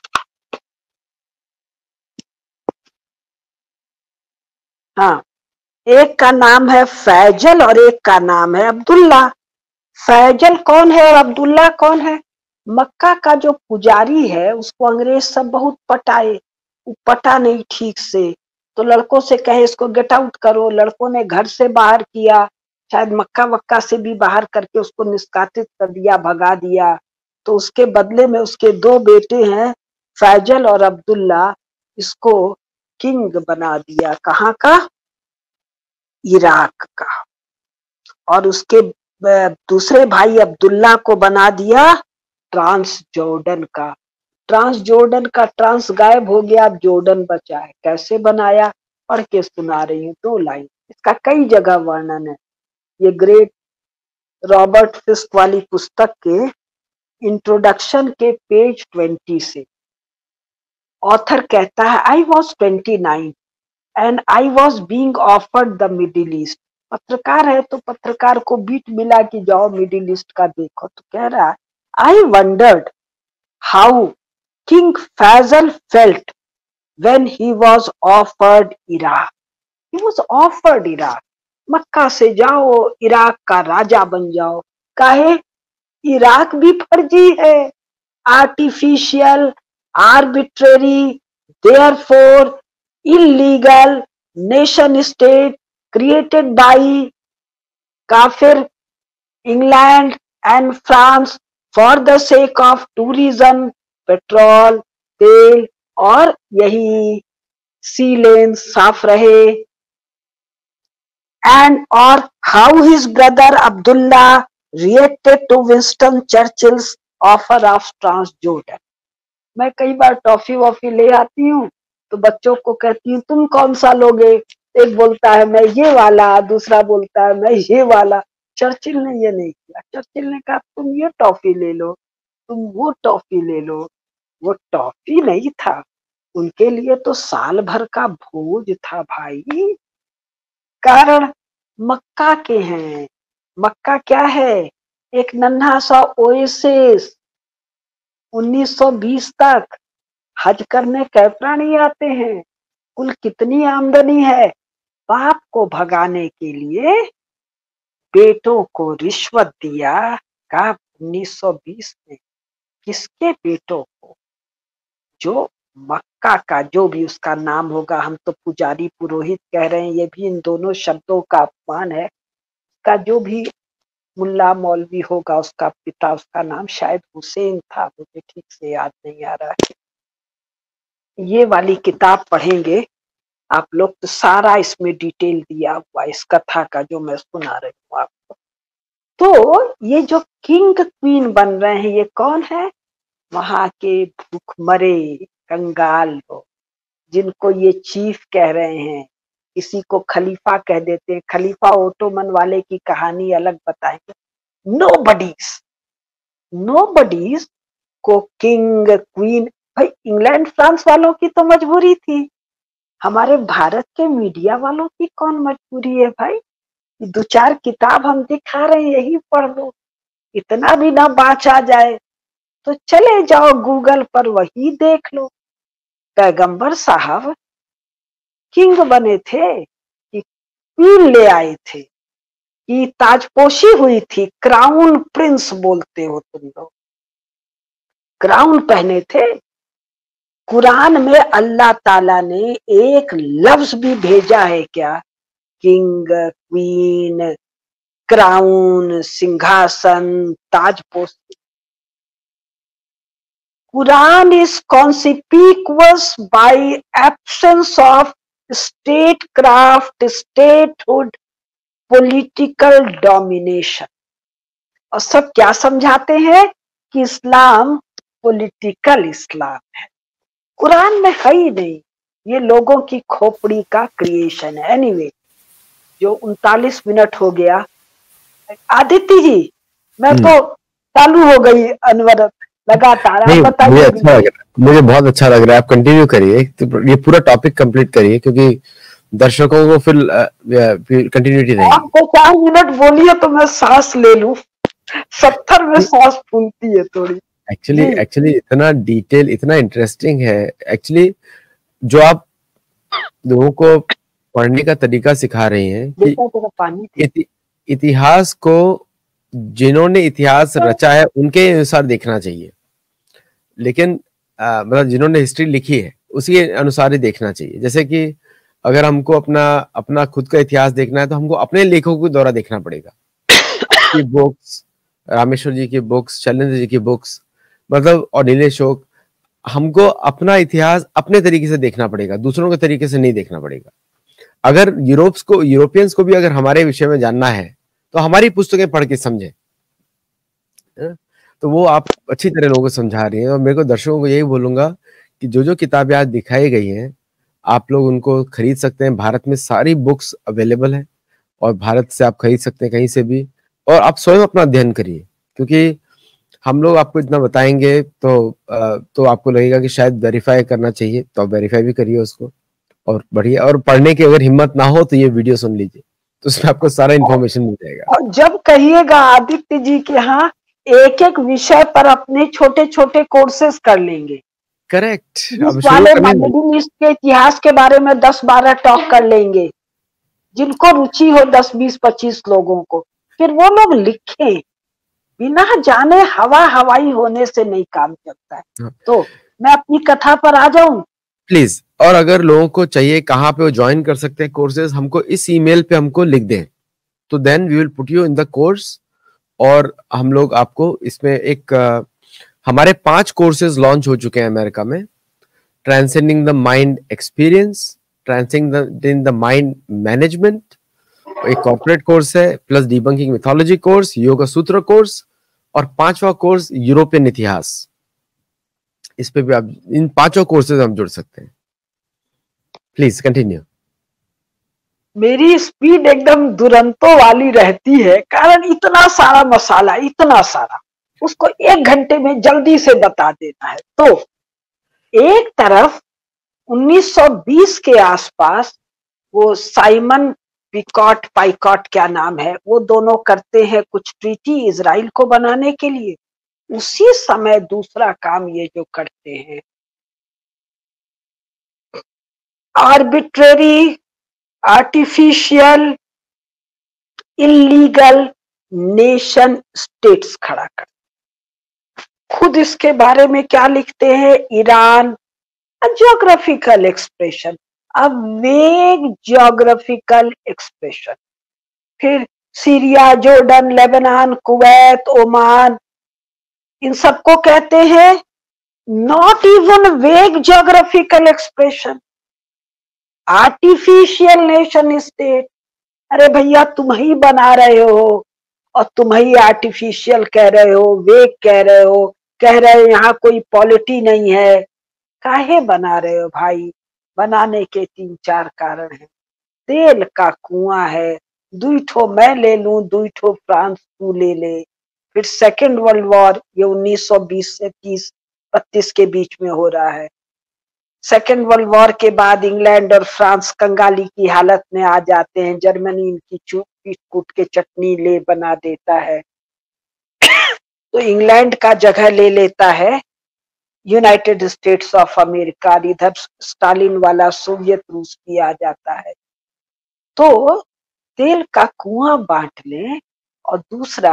हाँ, एक का नाम है फैजल और एक का नाम है अब्दुल्ला। फैजल कौन है और अब्दुल्ला कौन है? मक्का का जो पुजारी है उसको अंग्रेज सब बहुत पटाए, वो पटा नहीं ठीक से, तो लड़कों से कहे इसको गेट आउट करो। लड़कों ने घर से बाहर किया, शायद मक्का वक्का से भी बाहर करके उसको निष्कासित कर दिया, भगा दिया। तो उसके बदले में उसके दो बेटे हैं फैजल और अब्दुल्ला, इसको किंग बना दिया। कहाँ का? इराक का, और उसके दूसरे भाई अब्दुल्ला को बना दिया ट्रांस जॉर्डन का। ट्रांस जॉर्डन का ट्रांस गायब हो गया, अब जॉर्डन बचा है। कैसे बनाया, पढ़ के सुना रही हूँ, दो लाइन, इसका कई जगह वर्णन है। ये ग्रेट रॉबर्ट फिस्क वाली पुस्तक के इंट्रोडक्शन के पेज ट्वेंटी से ऑथर कहता है, I was twenty nine and I was being offered the middle East. पत्रकार है तो पत्रकार को बीट मिला कि जाओ मिडिल ईस्ट का देखो, तो कह रहा है, I wondered how King Faisal felt when he was offered Iraq. He was offered Iraq, Mecca से जाओ इराक का राजा बन जाओ। काहे, इराक भी फर्जी है, artificial, arbitrary, therefore illegal nation state created by kafir England and France for the sake of tourism, petrol, तेल और यही सी लेन साफ रहे। एंड और how his brother Abdullah reacted to Winston Churchill's offer of Transjordan। मैं कई बार toffee वॉफी ले आती हूँ तो बच्चों को कहती हूँ तुम कौन सा लोगे, एक बोलता है मैं ये वाला, दूसरा बोलता है मैं ये वाला। चर्चिल ने ये नहीं किया, चर्चिल ने कहा तुम ये टॉफी ले लो, तुम वो टॉफी ले लो। वो टॉफी नहीं था, उनके लिए तो साल भर का भोज था भाई। कारण मक्का के हैं, मक्का क्या है, एक नन्हा सा ओएसिस। उन्नीस सौ बीस तक हज करने कै प्राणी आते हैं, कुल कितनी आमदनी है। बाप को भगाने के लिए बेटों को रिश्वत दिया। का उन्नीस सौ बीस में किसके बेटों को, जो मक्का का जो भी उसका नाम होगा, हम तो पुजारी पुरोहित कह रहे हैं, ये भी इन दोनों शब्दों का अपमान है। का जो भी मुल्ला मौलवी होगा, उसका पिता, उसका नाम शायद हुसैन था, मुझे ठीक से याद नहीं आ रहा है। ये वाली किताब पढ़ेंगे आप लोग तो सारा इसमें डिटेल दिया हुआ इस कथा का जो मैं सुना रही हूँ आपको। तो ये जो किंग क्वीन बन रहे हैं, ये कौन है, वहां के भूखमरे कंगाल लोग, जिनको ये चीफ कह रहे हैं, किसी को खलीफा कह देते हैं। खलीफा ओटोमन वाले की कहानी अलग बताएंगे। नोबडीज, नोबडीज को किंग क्वीन, भाई इंग्लैंड फ्रांस वालों की तो मजबूरी थी, हमारे भारत के मीडिया वालों की कौन मजबूरी है भाई। दो चार किताब हम दिखा रहे हैं, यही पढ़ लो, इतना भी ना बाँच आ जाए तो चले जाओ गूगल पर, वही देख लो। पैगंबर साहब किंग बने थे कि क्वीन ले आए थे, कि ताजपोशी हुई थी, क्राउन प्रिंस बोलते हो तुम लोग, क्राउन पहने थे। कुरान में अल्लाह ताला ने एक लफ्ज भी भेजा है क्या, किंग, क्वीन, क्राउन, सिंहासन, ताजपोशी। Quran is conspicuous by absence of statecraft, statehood, political domination। और सब क्या समझाते हैं कि इस्लाम पॉलिटिकल इस्लाम है, कुरान में है ही नहीं, ये लोगों की खोपड़ी का क्रिएशन है। एनीवे, जो उनतालीस मिनट हो गया, आदित्य जी मैं तो चालू हो गई अनवरत लगातार, आप बताइए। मुझे अच्छा लग रहा है, मुझे बहुत अच्छा लग रहा है, आप कंटिन्यू करिए, तो ये पूरा टॉपिक कंप्लीट करिए, क्योंकि दर्शकों को फिर फिर कंटिन्यूटी रहेगी। आपको चार मिनट बोलिए तो मैं सांस ले लूं, सत्तर में सांस फूलती है थोड़ी। एक्चुअली एक्चुअली इतना डिटेल, इतना इंटरेस्टिंग है एक्चुअली, जो आप लोगों को पढ़ने का तरीका सिखा रहे हैं कि इति, इतिहास को जिन्होंने इतिहास रचा है उनके अनुसार देखना चाहिए, लेकिन मतलब जिन्होंने हिस्ट्री लिखी है उसी अनुसार ही देखना चाहिए। जैसे कि अगर हमको अपना अपना खुद का इतिहास देखना है तो हमको अपने लेखकों के द्वारा देखना पड़ेगा, की बुक्स, रामेश्वर जी की बुक्स, शैलेंद्र जी की बुक्स, मतलब और नीलेश शोक, हमको अपना इतिहास अपने तरीके से देखना पड़ेगा, दूसरों के तरीके से नहीं देखना पड़ेगा। अगर यूरोप्स को यूरोपियंस को भी अगर हमारे विषय में जानना है तो हमारी पुस्तकें पढ़ के समझे, तो वो आप अच्छी तरह लोगों को समझा रही हैं। और मेरे को दर्शकों को यही बोलूंगा कि जो जो किताबें आज दिखाई गई हैं आप लोग उनको खरीद सकते हैं। भारत में सारी बुक्स अवेलेबल है और भारत से आप खरीद सकते हैं कहीं से भी, और आप स्वयं अपना अध्ययन करिए, क्योंकि हम लोग आपको इतना बताएंगे तो तो आपको लगेगा कि शायद वेरीफाई करना चाहिए, तो आप वेरीफाई भी करिए उसको और बढ़िया। और पढ़ने की अगर हिम्मत ना हो तो ये वीडियो सुन लीजिए, तो उसमें आपको सारा इन्फॉर्मेशन मिल जाएगा। और जब कहिएगा आदित्य जी के यहाँ एक एक विषय पर अपने छोटे छोटे कोर्सेज कर लेंगे। करेक्ट। जिस वाले मिडिल ईस्ट के इतिहास के बारे में दस बारह टॉक कर लेंगे, जिनको रुचि हो दस बीस पच्चीस लोगों को, फिर वो लोग लिखें। बिना जाने हवा हवाई होने से नहीं काम चलता है। हाँ। तो मैं अपनी कथा पर आ जाऊं प्लीज। और अगर लोगों को चाहिए कहाँ पे वो ज्वाइन कर सकते हैं कोर्सेज, हमको इस ईमेल पे हमको लिख दें, तो then we will put you in the course. और हम लोग आपको इसमें एक uh, हमारे पांच कोर्सेज लॉन्च हो चुके हैं अमेरिका में। Transcending the mind experience, transcending the mind management एक कॉर्पोरेट कोर्स है, plus debunking mythology course, yoga sutra course, और पांचवा कोर्स यूरोपियन इतिहास। इस पे भी आप इन पांचों कोर्सेज हम जुड़ सकते हैं। Please continue. मेरी स्पीड एकदम दुरंतों वाली रहती है, कारण इतना सारा मसाला, इतना सारा, उसको एक घंटे में जल्दी से बता देना है। तो एक तरफ उन्नीस सौ बीस के आसपास वो साइमन पिकॉट पाइकॉट क्या नाम है, वो दोनों करते हैं कुछ ट्रीटी इजराइल को बनाने के लिए। उसी समय दूसरा काम ये जो करते हैं, arbitrary, artificial, illegal nation states खड़ा कर। खुद इसके बारे में क्या लिखते हैं, Iran, geographical expression, a vague geographical expression. फिर Syria, Jordan, Lebanon, Kuwait, Oman, इन सबको कहते हैं not even vague geographical expression, artificial nation state. अरे भैया तुम ही बना रहे हो और तुम ही आर्टिफिशियल कह रहे हो, वेग कह रहे हो, कह रहे हो यहाँ कोई पॉलिटी नहीं है। काहे बना रहे हो भाई? बनाने के तीन चार कारण हैं। तेल का कुआं है, दुई ठो मैं ले लूं, दुई ठो फ्रांस तू ले ले। फिर सेकेंड वर्ल्ड वॉर, ये उन्नीस सौ बीस से तीस बत्तीस के बीच में हो रहा है। सेकेंड वर्ल्ड वॉर के बाद इंग्लैंड और फ्रांस कंगाली की हालत में आ जाते हैं। जर्मनी इनकी पीट कूट के चटनी ले बना देता है। तो इंग्लैंड का जगह ले लेता है यूनाइटेड स्टेट्स ऑफ अमेरिका। इधर स्टालिन वाला सोवियत रूस भी आ जाता है। तो तेल का कुआं बांट लें और दूसरा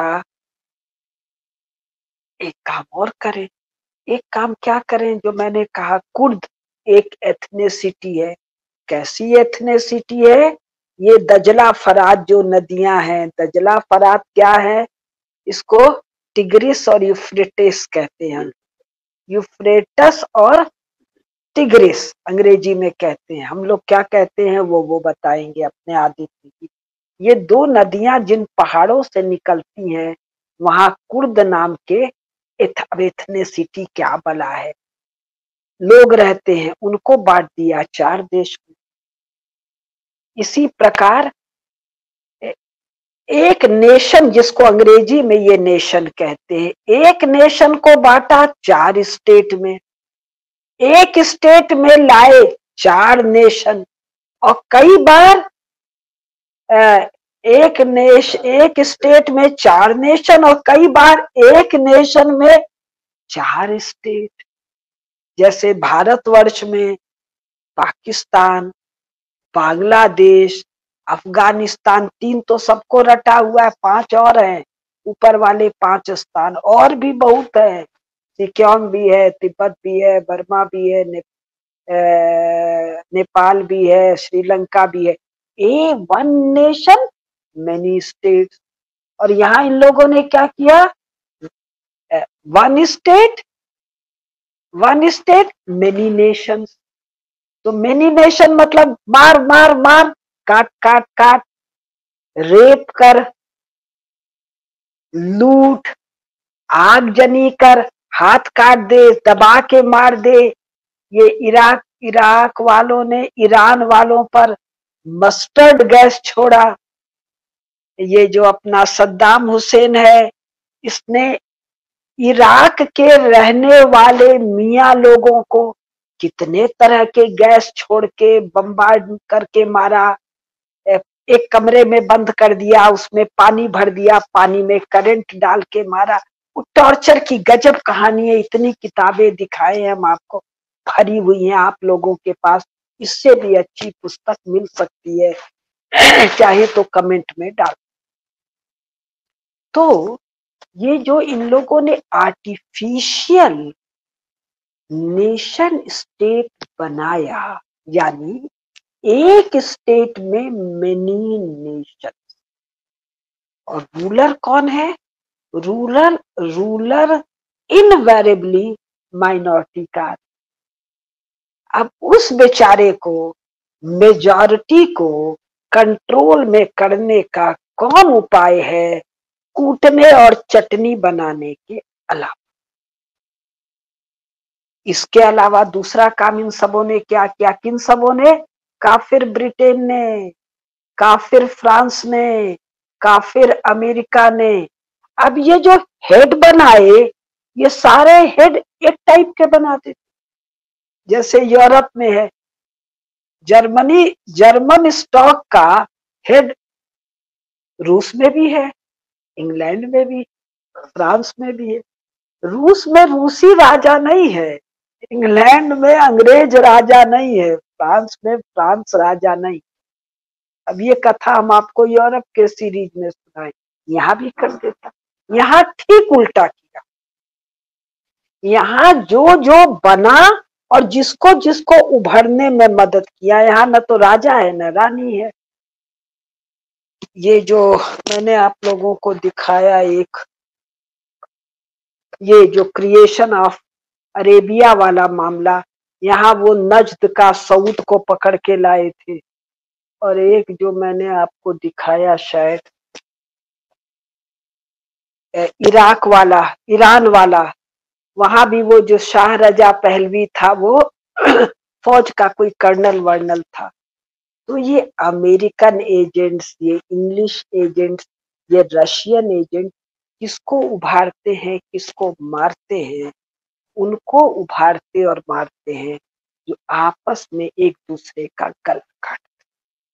एक काम और करें। एक काम क्या करें, जो मैंने कहा, कुर्द एक एथनिसिटी है। कैसी एथनिसिटी है? ये दजला फरात जो नदियां हैं, दजला फरात क्या है, इसको टिग्रिस और यूफ्रेटिस कहते हैं। यूफ्रेटस और टिग्रिस अंग्रेजी में कहते हैं। हम लोग क्या कहते हैं वो वो बताएंगे अपने आदित्य जी। ये दो नदियां जिन पहाड़ों से निकलती हैं, वहां कुर्द नाम के एथनिसिटी क्या बला है लोग रहते हैं। उनको बांट दिया चार देश में। इसी प्रकार एक नेशन, जिसको अंग्रेजी में ये नेशन कहते हैं, एक नेशन को बांटा चार स्टेट में। एक स्टेट में लाए चार नेशन, और कई बार एक नेश एक स्टेट में चार नेशन और कई बार एक नेशन में चार स्टेट। जैसे भारतवर्ष में पाकिस्तान, बांग्लादेश, अफगानिस्तान, तीन तो सबको रटा हुआ है, पांच और हैं ऊपर वाले पांच स्थान, और भी बहुत है। सिक्योंग भी है, तिब्बत भी है, बर्मा भी है, ने, ए, नेपाल भी है, श्रीलंका भी है। ए वन नेशन मेनी स्टेट्स। और यहाँ इन लोगों ने क्या किया, one state one state many Nations. तो मेनी नेशन मतलब मार मार मार काट काट काट, रेप कर, लूट, आगजनी कर, हाथ काट दे, दबा के मार दे। ये इराक इराक वालों ने ईरान वालों पर मस्टर्ड गैस छोड़ा। ये जो अपना सद्दाम हुसैन है, इसने इराक के रहने वाले मियाँ लोगों को कितने तरह के गैस छोड़ के बम्बार्ड करके मारा। एक कमरे में बंद कर दिया, उसमें पानी भर दिया, पानी में करंट डाल के मारा। वो टॉर्चर की गजब कहानी है। इतनी किताबें दिखाए हैं हम आपको, भरी हुई हैं आप लोगों के पास। इससे भी अच्छी पुस्तक मिल सकती है, चाहे तो कमेंट में डाल। तो ये जो इन लोगों ने आर्टिफिशियल नेशन स्टेट बनाया, यानी एक स्टेट में मेनी नेशन, और रूलर कौन है? रूलर रूलर इनवेरिएबली माइनॉरिटी का। अब उस बेचारे को, मेजॉरिटी को कंट्रोल में करने का कौन उपाय है? कूटने और चटनी बनाने के अलावा। इसके अलावा दूसरा काम इन सबों ने क्या किया? किन सबों ने? काफिर ब्रिटेन ने, काफिर फ्रांस ने, काफिर अमेरिका ने। अब ये जो हेड बनाए, ये सारे हेड एक टाइप के बनाते थे। जैसे यूरोप में है जर्मनी, जर्मन स्टॉक का हेड रूस में भी है, इंग्लैंड में भी, फ्रांस में भी है। रूस में रूसी राजा नहीं है, इंग्लैंड में अंग्रेज राजा नहीं है, फ्रांस में फ्रांस राजा नहीं। अब ये कथा हम आपको यूरोप के सीरीज में सुनाई, यहाँ भी कर देता। यहाँ ठीक उल्टा किया। यहाँ जो जो बना और जिसको जिसको उभरने में मदद किया, यहाँ न तो राजा है न रानी है। ये जो मैंने आप लोगों को दिखाया, एक ये जो क्रिएशन ऑफ अरेबिया वाला मामला, यहाँ वो नज्द का सऊद को पकड़ के लाए थे। और एक जो मैंने आपको दिखाया शायद इराक वाला, ईरान वाला, वहां भी वो जो शाह रजा पहलवी था, वो फौज का कोई कर्नल वर्नल था। तो ये अमेरिकन एजेंट्स, ये इंग्लिश एजेंट्स, ये रशियन एजेंट किसको उभारते हैं, किसको मारते हैं? उनको उभारते और मारते हैं जो आपस में एक दूसरे का गला काटते।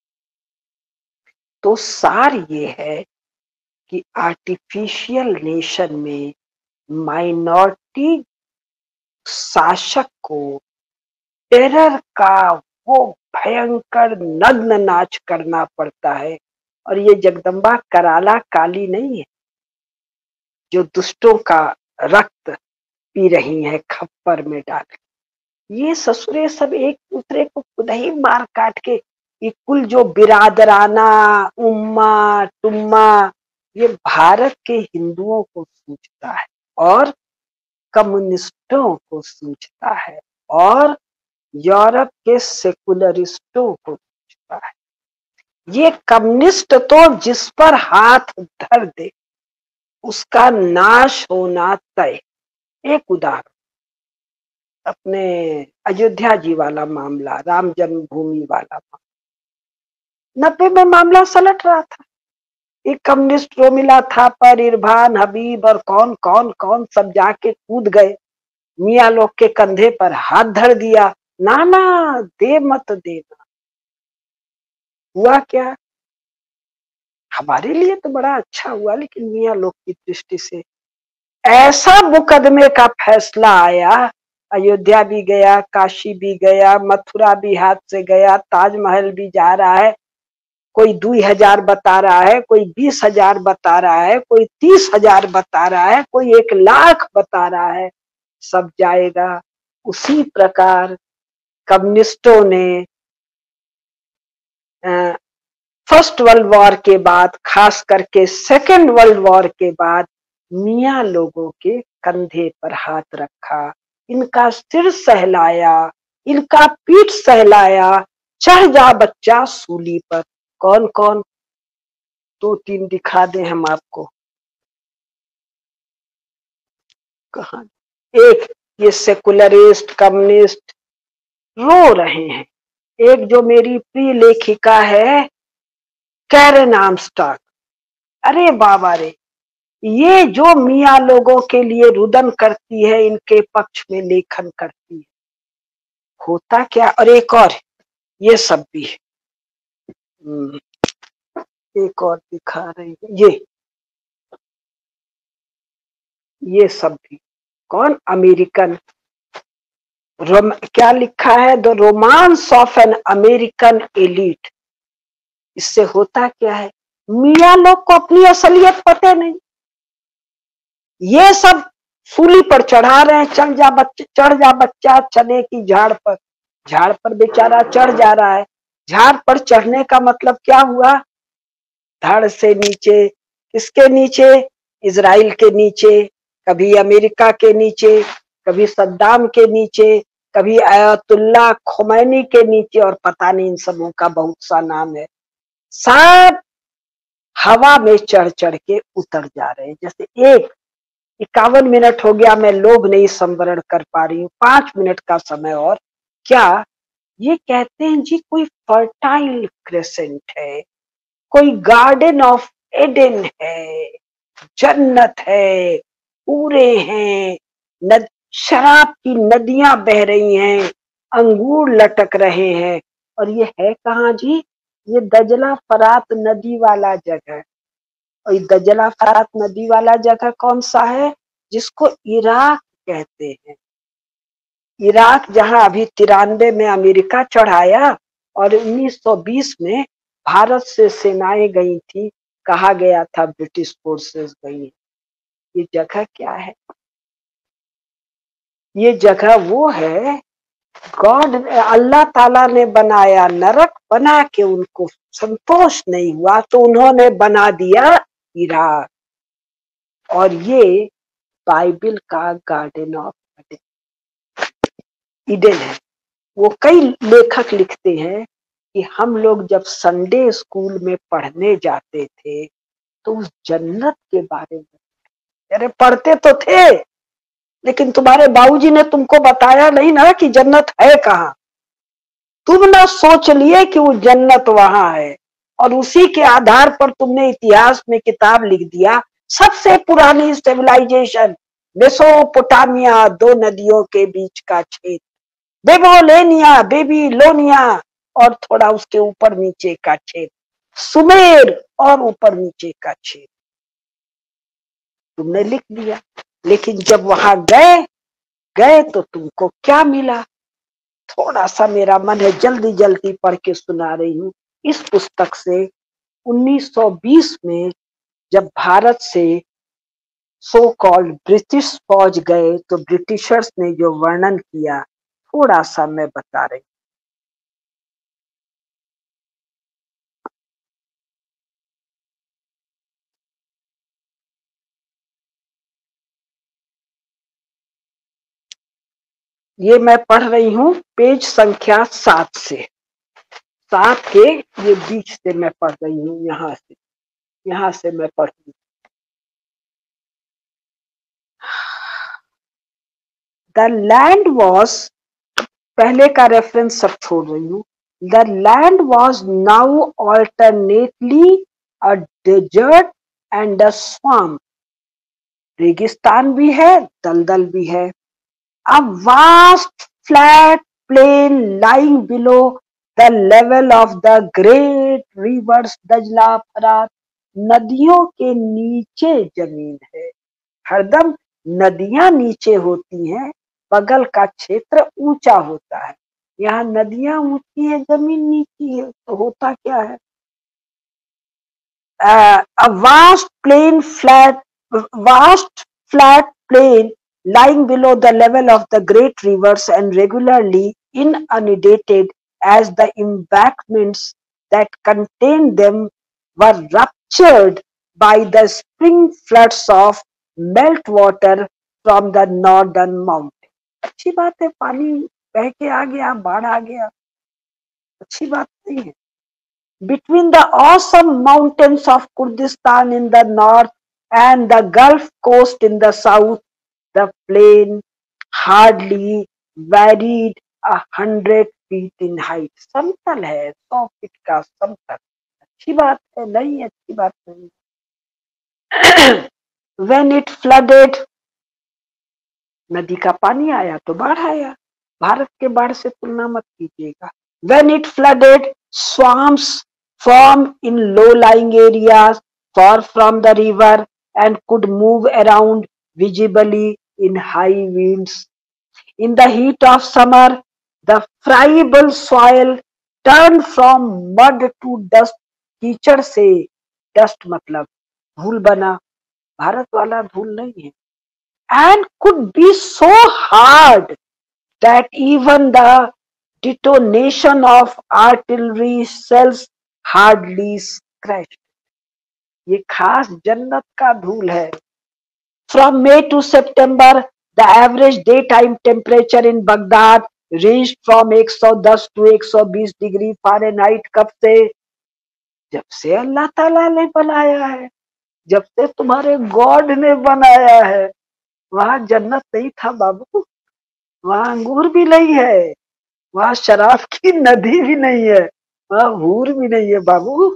तो सार ये है कि आर्टिफिशियल नेशन में माइनॉरिटी शासक को टेरर का वो भयंकर नग्न नाच करना पड़ता है। और ये जगदम्बा कराला काली नहीं है जो दुष्टों का रक्त पी रही है खप्पर में डाल। ये ससुरे सब एक दूसरे को खुद ही मार काट के, ये कुल जो बिरादराना उम्मा टुम्मा, ये भारत के हिंदुओं को सूझता है और कम्युनिस्टों को सूझता है और यूरोप के सेकुलरिस्टों को सूझता है। ये कम्युनिस्ट तो जिस पर हाथ धर दे उसका नाश होना तय। एक उदाहरण, अपने अयोध्या जी वाला मामला, राम जन्मभूमि वाला मामला, नब्बे में मामला सलट रहा था। एक कम्युनिस्ट रोमिला थापर, इरफान हबीब और कौन कौन कौन सब जाके कूद गए, मियाँ लोग के कंधे पर हाथ धर दिया, ना ना दे मत देना। हुआ क्या? हमारे लिए तो बड़ा अच्छा हुआ, लेकिन मियाँ लोग की दृष्टि से ऐसा मुकदमे का फैसला आया, अयोध्या भी गया, काशी भी गया, मथुरा भी हाथ से गया, ताजमहल भी जा रहा है। कोई दो हजार बता रहा है, कोई बीस हजार बता रहा है, कोई तीस हजार बता रहा है, कोई एक लाख बता रहा है। सब जाएगा। उसी प्रकार कम्युनिस्टों ने फर्स्ट वर्ल्ड वॉर के बाद, खास करके सेकेंड वर्ल्ड वॉर के बाद, मियाँ लोगों के कंधे पर हाथ रखा, इनका सिर सहलाया, इनका पीठ सहलाया, चढ़ जा बच्चा सूली पर। कौन कौन? दो तीन दिखा दें हम आपको। कहा? एक ये सेकुलरिस्ट कम्युनिस्ट रो रहे हैं। एक जो मेरी प्रिय लेखिका है कैरन आर्मस्ट्रांग, अरे बाबा रे, ये जो मियाँ लोगों के लिए रुदन करती है, इनके पक्ष में लेखन करती है, होता क्या। और एक और ये सब भी है, एक और दिखा रही है, ये ये सब भी। कौन? अमेरिकन रोम, क्या लिखा है? The romance of an American elite. इससे होता क्या है, मियाँ लोग को अपनी असलियत पता नहीं, ये सब सूली पर चढ़ा रहे हैं। चल जा बच्चे, चढ़ जा बच्चा चने की झाड़ पर। झाड़ पर बेचारा चढ़ जा रहा है। झाड़ पर चढ़ने का मतलब क्या हुआ? धड़ से नीचे। किसके नीचे? इजराइल के नीचे, कभी अमेरिका के नीचे, कभी सद्दाम के नीचे, कभी आयतुल्ला खुमैनी के नीचे, और पता नहीं इन सबों का बहुत सा नाम है। सब हवा में चढ़ चढ़ के उतर जा रहे हैं। जैसे एक इक्यावन मिनट हो गया, मैं लोभ नहीं संवरण कर पा रही हूँ, पांच मिनट का समय और। क्या ये कहते हैं जी कोई फर्टाइल क्रेसेंट है, कोई गार्डन ऑफ एडन है, जन्नत है, पूरे हैं, नद, शराब की नदियां बह रही हैं, अंगूर लटक रहे हैं। और ये है कहाँ जी? ये दजला फरात नदी वाला जगह। और ये दजला फरात नदी वाला जगह कौन सा है? जिसको इराक कहते हैं। इराक जहां अभी तिरानवे में अमेरिका चढ़ाया और उन्नीस सौ बीस में भारत से सेनाएं गई थी, कहा गया था ब्रिटिश फोर्सेस गई। ये जगह क्या है? ये जगह वो है, गॉड अल्लाह ताला ने बनाया नरक, बना के उनको संतोष नहीं हुआ तो उन्होंने बना दिया इराक। और ये बाइबल का गार्डन ऑफ ईडन है। वो कई लेखक लिखते हैं कि हम लोग जब संडे स्कूल में पढ़ने जाते थे तो उस जन्नत के बारे में, अरे पढ़ते तो थे लेकिन तुम्हारे बाबूजी ने तुमको बताया नहीं ना कि जन्नत है कहाँ। तुम ना सोच लिए कि वो जन्नत वहां है और उसी के आधार पर तुमने इतिहास में किताब लिख दिया। सबसे पुरानी सिविलाइजेशन मेसोपोटामिया, दो नदियों के बीच का क्षेत्र, बेबोलेनिया, बेबीलोनिया, और थोड़ा उसके ऊपर नीचे का क्षेत्र सुमेर, और ऊपर नीचे का क्षेत्र तुमने लिख दिया। लेकिन जब वहां गए गए तो तुमको क्या मिला? थोड़ा सा मेरा मन है, जल्दी जल्दी पढ़ के सुना रही हूँ इस पुस्तक से। उन्नीस सौ बीस में जब भारत से सो कॉल्ड ब्रिटिश फौज गए तो ब्रिटिशर्स ने जो वर्णन किया, थोड़ा सा मैं बता रही। ये मैं पढ़ रही हूँ पेज संख्या सात से, सात के ये बीच से मैं पढ़ रही हूँ, यहाँ से यहाँ से मैं पढ़ रही हूँ। द लैंड वॉज, पहले का रेफरेंस सब छोड़ रही हूँ। The land was now alternately a desert and a swamp. रेगिस्तान भी है, दलदल भी है। A vast flat plain lying below the level of the great rivers दजला फरात। नदियों के नीचे जमीन है, हरदम नदियां नीचे होती हैं, बगल का क्षेत्र ऊंचा होता है। यहाँ नदियां ऊंची है, जमीन नीची है, तो होता क्या है? uh, a vast plain flat vast flat plain lying below the level of the great rivers and regularly inundated, as the embankments that contained them were ruptured by the spring floods of meltwater from the northern mountain। अच्छी बात है, पानी बह के आ गया, बाढ़ आ गया, अच्छी बात नहीं है। between the awesome mountains of Kurdistan in the north and the Gulf Coast in the south, the plain hardly varied a hundred feet in height. समतल है, सौ फीट का समतल. अच्छी बात है, नहीं अच्छी बात नहीं. When it flooded, नदी का पानी आया तो बाढ़ आया. भारत के बाढ़ से तुलना मत कीजिएगा. When it flooded, swamps formed in low-lying areas far from the river and could move around visibly in high winds. In the heat of summer, the friable soil turned from mud to dust. कीचड़ से dust मतलब धूल बना. भारत वाला धूल नहीं है. And could be so hard that even the detonation of artillery shells hardly scratched. ये खास जन्नत का धूल है. From May to September, the average daytime temperature in Baghdad ranged from one hundred ten to one hundred twenty degree Fahrenheit. कब से? जब से अल्लाह ताला ने बनाया है, जब से तुम्हारे गॉड ने बनाया है. वहां जन्नत नहीं था बाबू. वहां अंगूर भी नहीं है, वहां शराब की नदी भी नहीं है, वहां हूर भी नहीं है बाबू.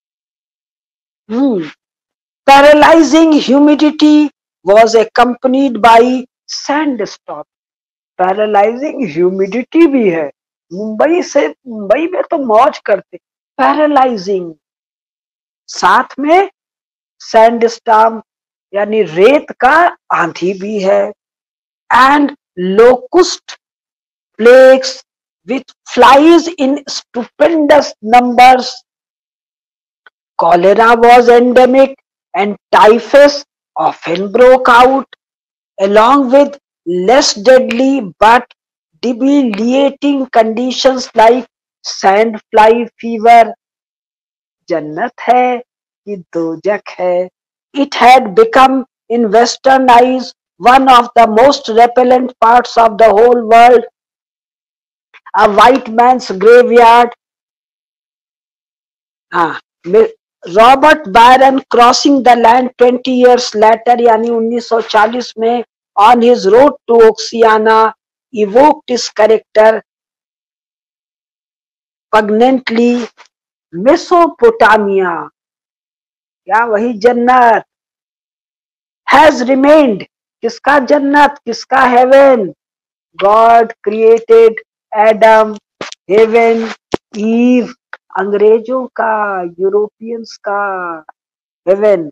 Hmm paralysing humidity was accompanied by sandstorm. Paralysing humidity भी है. मुंबई से मुंबई में तो मौज करते. पैरालाइजिंग साथ में सैंडस्टॉर्म यानी रेत का आंधी भी है. And locust plagues with flies in stupendous numbers. Cholera was endemic and typhus often broke out, along with less deadly but debilitating conditions like sandfly fever. जन्नत है कि दोजख है. It had become in western eyes one of the most repellent parts of the whole world. A white man's graveyard. हाँ, Robert Byron crossing the land twenty years later यानी उन्नीस सौ चालीस में on his road to Oxiana evoked his character poignantly. Mesopotamia, क्या वही जन्नत, has remained. किसका जन्नत, किसका heaven? God created Adam, heaven, Eve. अंग्रेजों का, यूरोपियंस का heaven.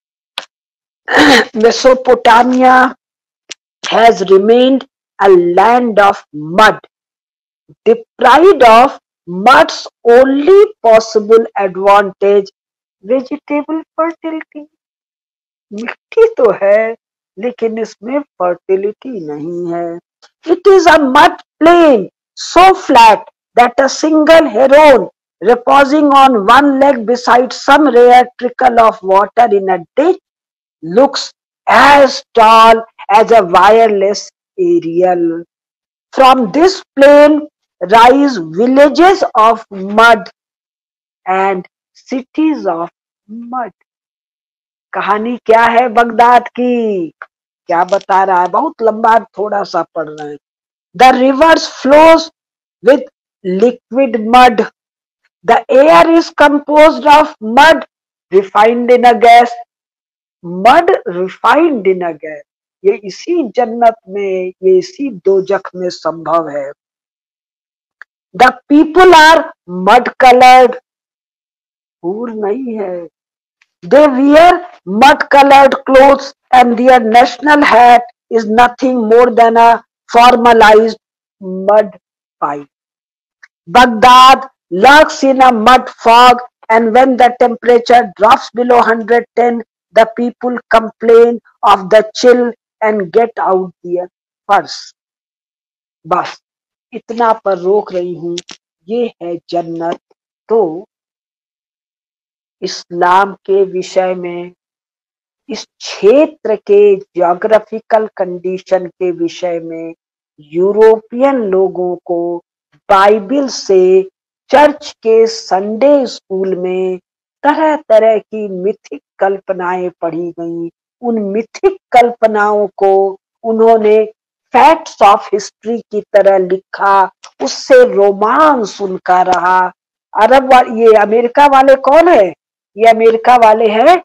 Mesopotamia has remained a land of mud, deprived of mud's only possible advantage, vegetable fertility. मिट्टी तो है लेकिन इसमें fertility नहीं है. It is a mud plain so flat that a single heron reposing on one leg beside some rare trickle of water in a ditch looks as tall as a wireless aerial. From this plain rise villages of mud and cities of mud. कहानी क्या है Baghdad की, क्या बता रहा है? बहुत लंबा, थोड़ा सा पढ़ रहे हैं. The rivers flows with liquid mud. The air is composed of mud refined in a gas. Mud refined in a gas. ये इसी जन्नत में, ये इसी दोजख में संभव है. The people are mud colored. हूर नहीं है. They wear mud colored clothes and their national hat is nothing more than a formalized mud pie. Baghdad lurks in a mud fog, and when the temperature drops below one hundred ten, the people complain of the chill and get out their purse. बस इतना पर रोक रही हूँ. ये है जन्नत. तो इस्लाम के विषय में, इस क्षेत्र के ज्योग्राफिकल कंडीशन के विषय में यूरोपियन लोगों को बाइबल से चर्च के संडे स्कूल में तरह तरह की मिथिक कल्पनाएं पढ़ी गई। उन मिथिक कल्पनाओं को उन्होंने फैक्ट्स ऑफ हिस्ट्री की तरह लिखा, उससे रोमांस उनका रहा। अरब वाले, ये अमेरिका वाले कौन है? ये अमेरिका वाले हैं,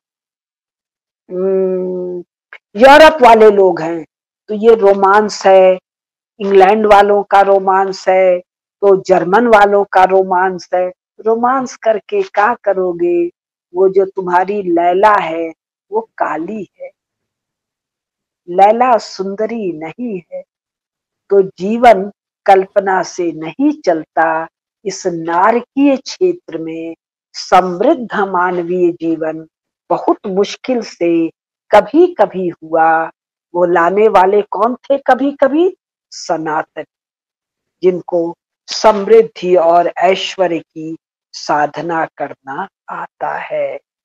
यूरोप वाले लोग हैं। तो ये रोमांस है, इंग्लैंड वालों का रोमांस है, तो जर्मन वालों का रोमांस है। रोमांस करके क्या करोगे? वो जो तुम्हारी लैला है वो काली है, लैला सुंदरी नहीं है। तो जीवन कल्पना से नहीं चलता। इस नारकीय क्षेत्र में समृद्ध मानवीय जीवन बहुत मुश्किल से कभी कभी हुआ। वो लाने वाले कौन थे? कभी कभी सनातन, जिनको समृद्धि और ऐश्वर्य की साधना करना आता है।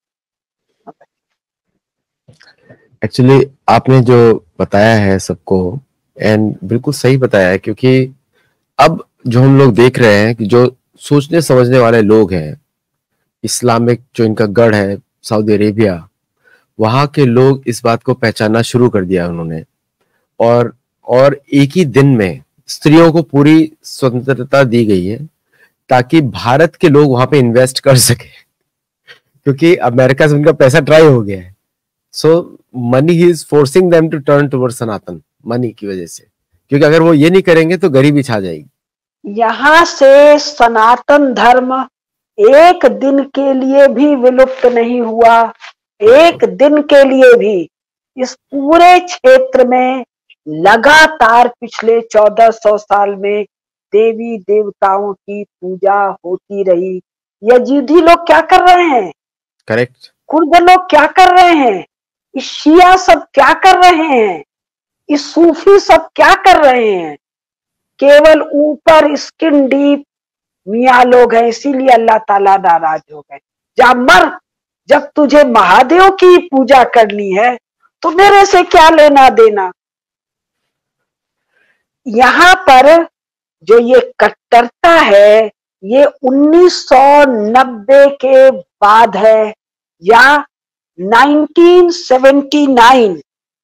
एक्चुअली आपने जो बताया है सबको, एंड बिल्कुल सही बताया है, क्योंकि अब जो हम लोग देख रहे हैं कि जो सोचने समझने वाले लोग हैं, इस्लामिक जो इनका गढ़ है सऊदी अरेबिया, वहां के लोग इस बात को पहचानना शुरू कर दिया उन्होंने। और और एक ही दिन में स्त्रियों को पूरी स्वतंत्रता दी गई है ताकि भारत के लोग वहां पे इन्वेस्ट कर सके, क्योंकि अमेरिका से उनका पैसा ट्राई हो गया है। So money he is forcing them to turn toward Sanatan, money की वजह से, क्योंकि अगर वो ये नहीं करेंगे तो गरीबी छा जाएगी। यहाँ से सनातन धर्म एक दिन के लिए भी विलुप्त नहीं हुआ, एक दिन के लिए भी। इस पूरे क्षेत्र में लगातार पिछले चौदह सौ साल में देवी देवताओं की पूजा होती रही। यजीदी लोग क्या कर रहे हैं? करेक्ट। कुर्द लोग क्या कर रहे हैं? शिया सब क्या कर रहे हैं? इस सूफी सब क्या कर रहे हैं? केवल ऊपर स्किन डीप मियाँ लोग हैं, इसीलिए अल्लाह ताला नाराज हो गए। जा मर, जब तुझे महादेव की पूजा करनी है तो मेरे से क्या लेना देना। यहाँ पर जो ये कट्टरता है ये उन्नीस सौ नब्बे के बाद है या उन्नीस सौ उन्यासी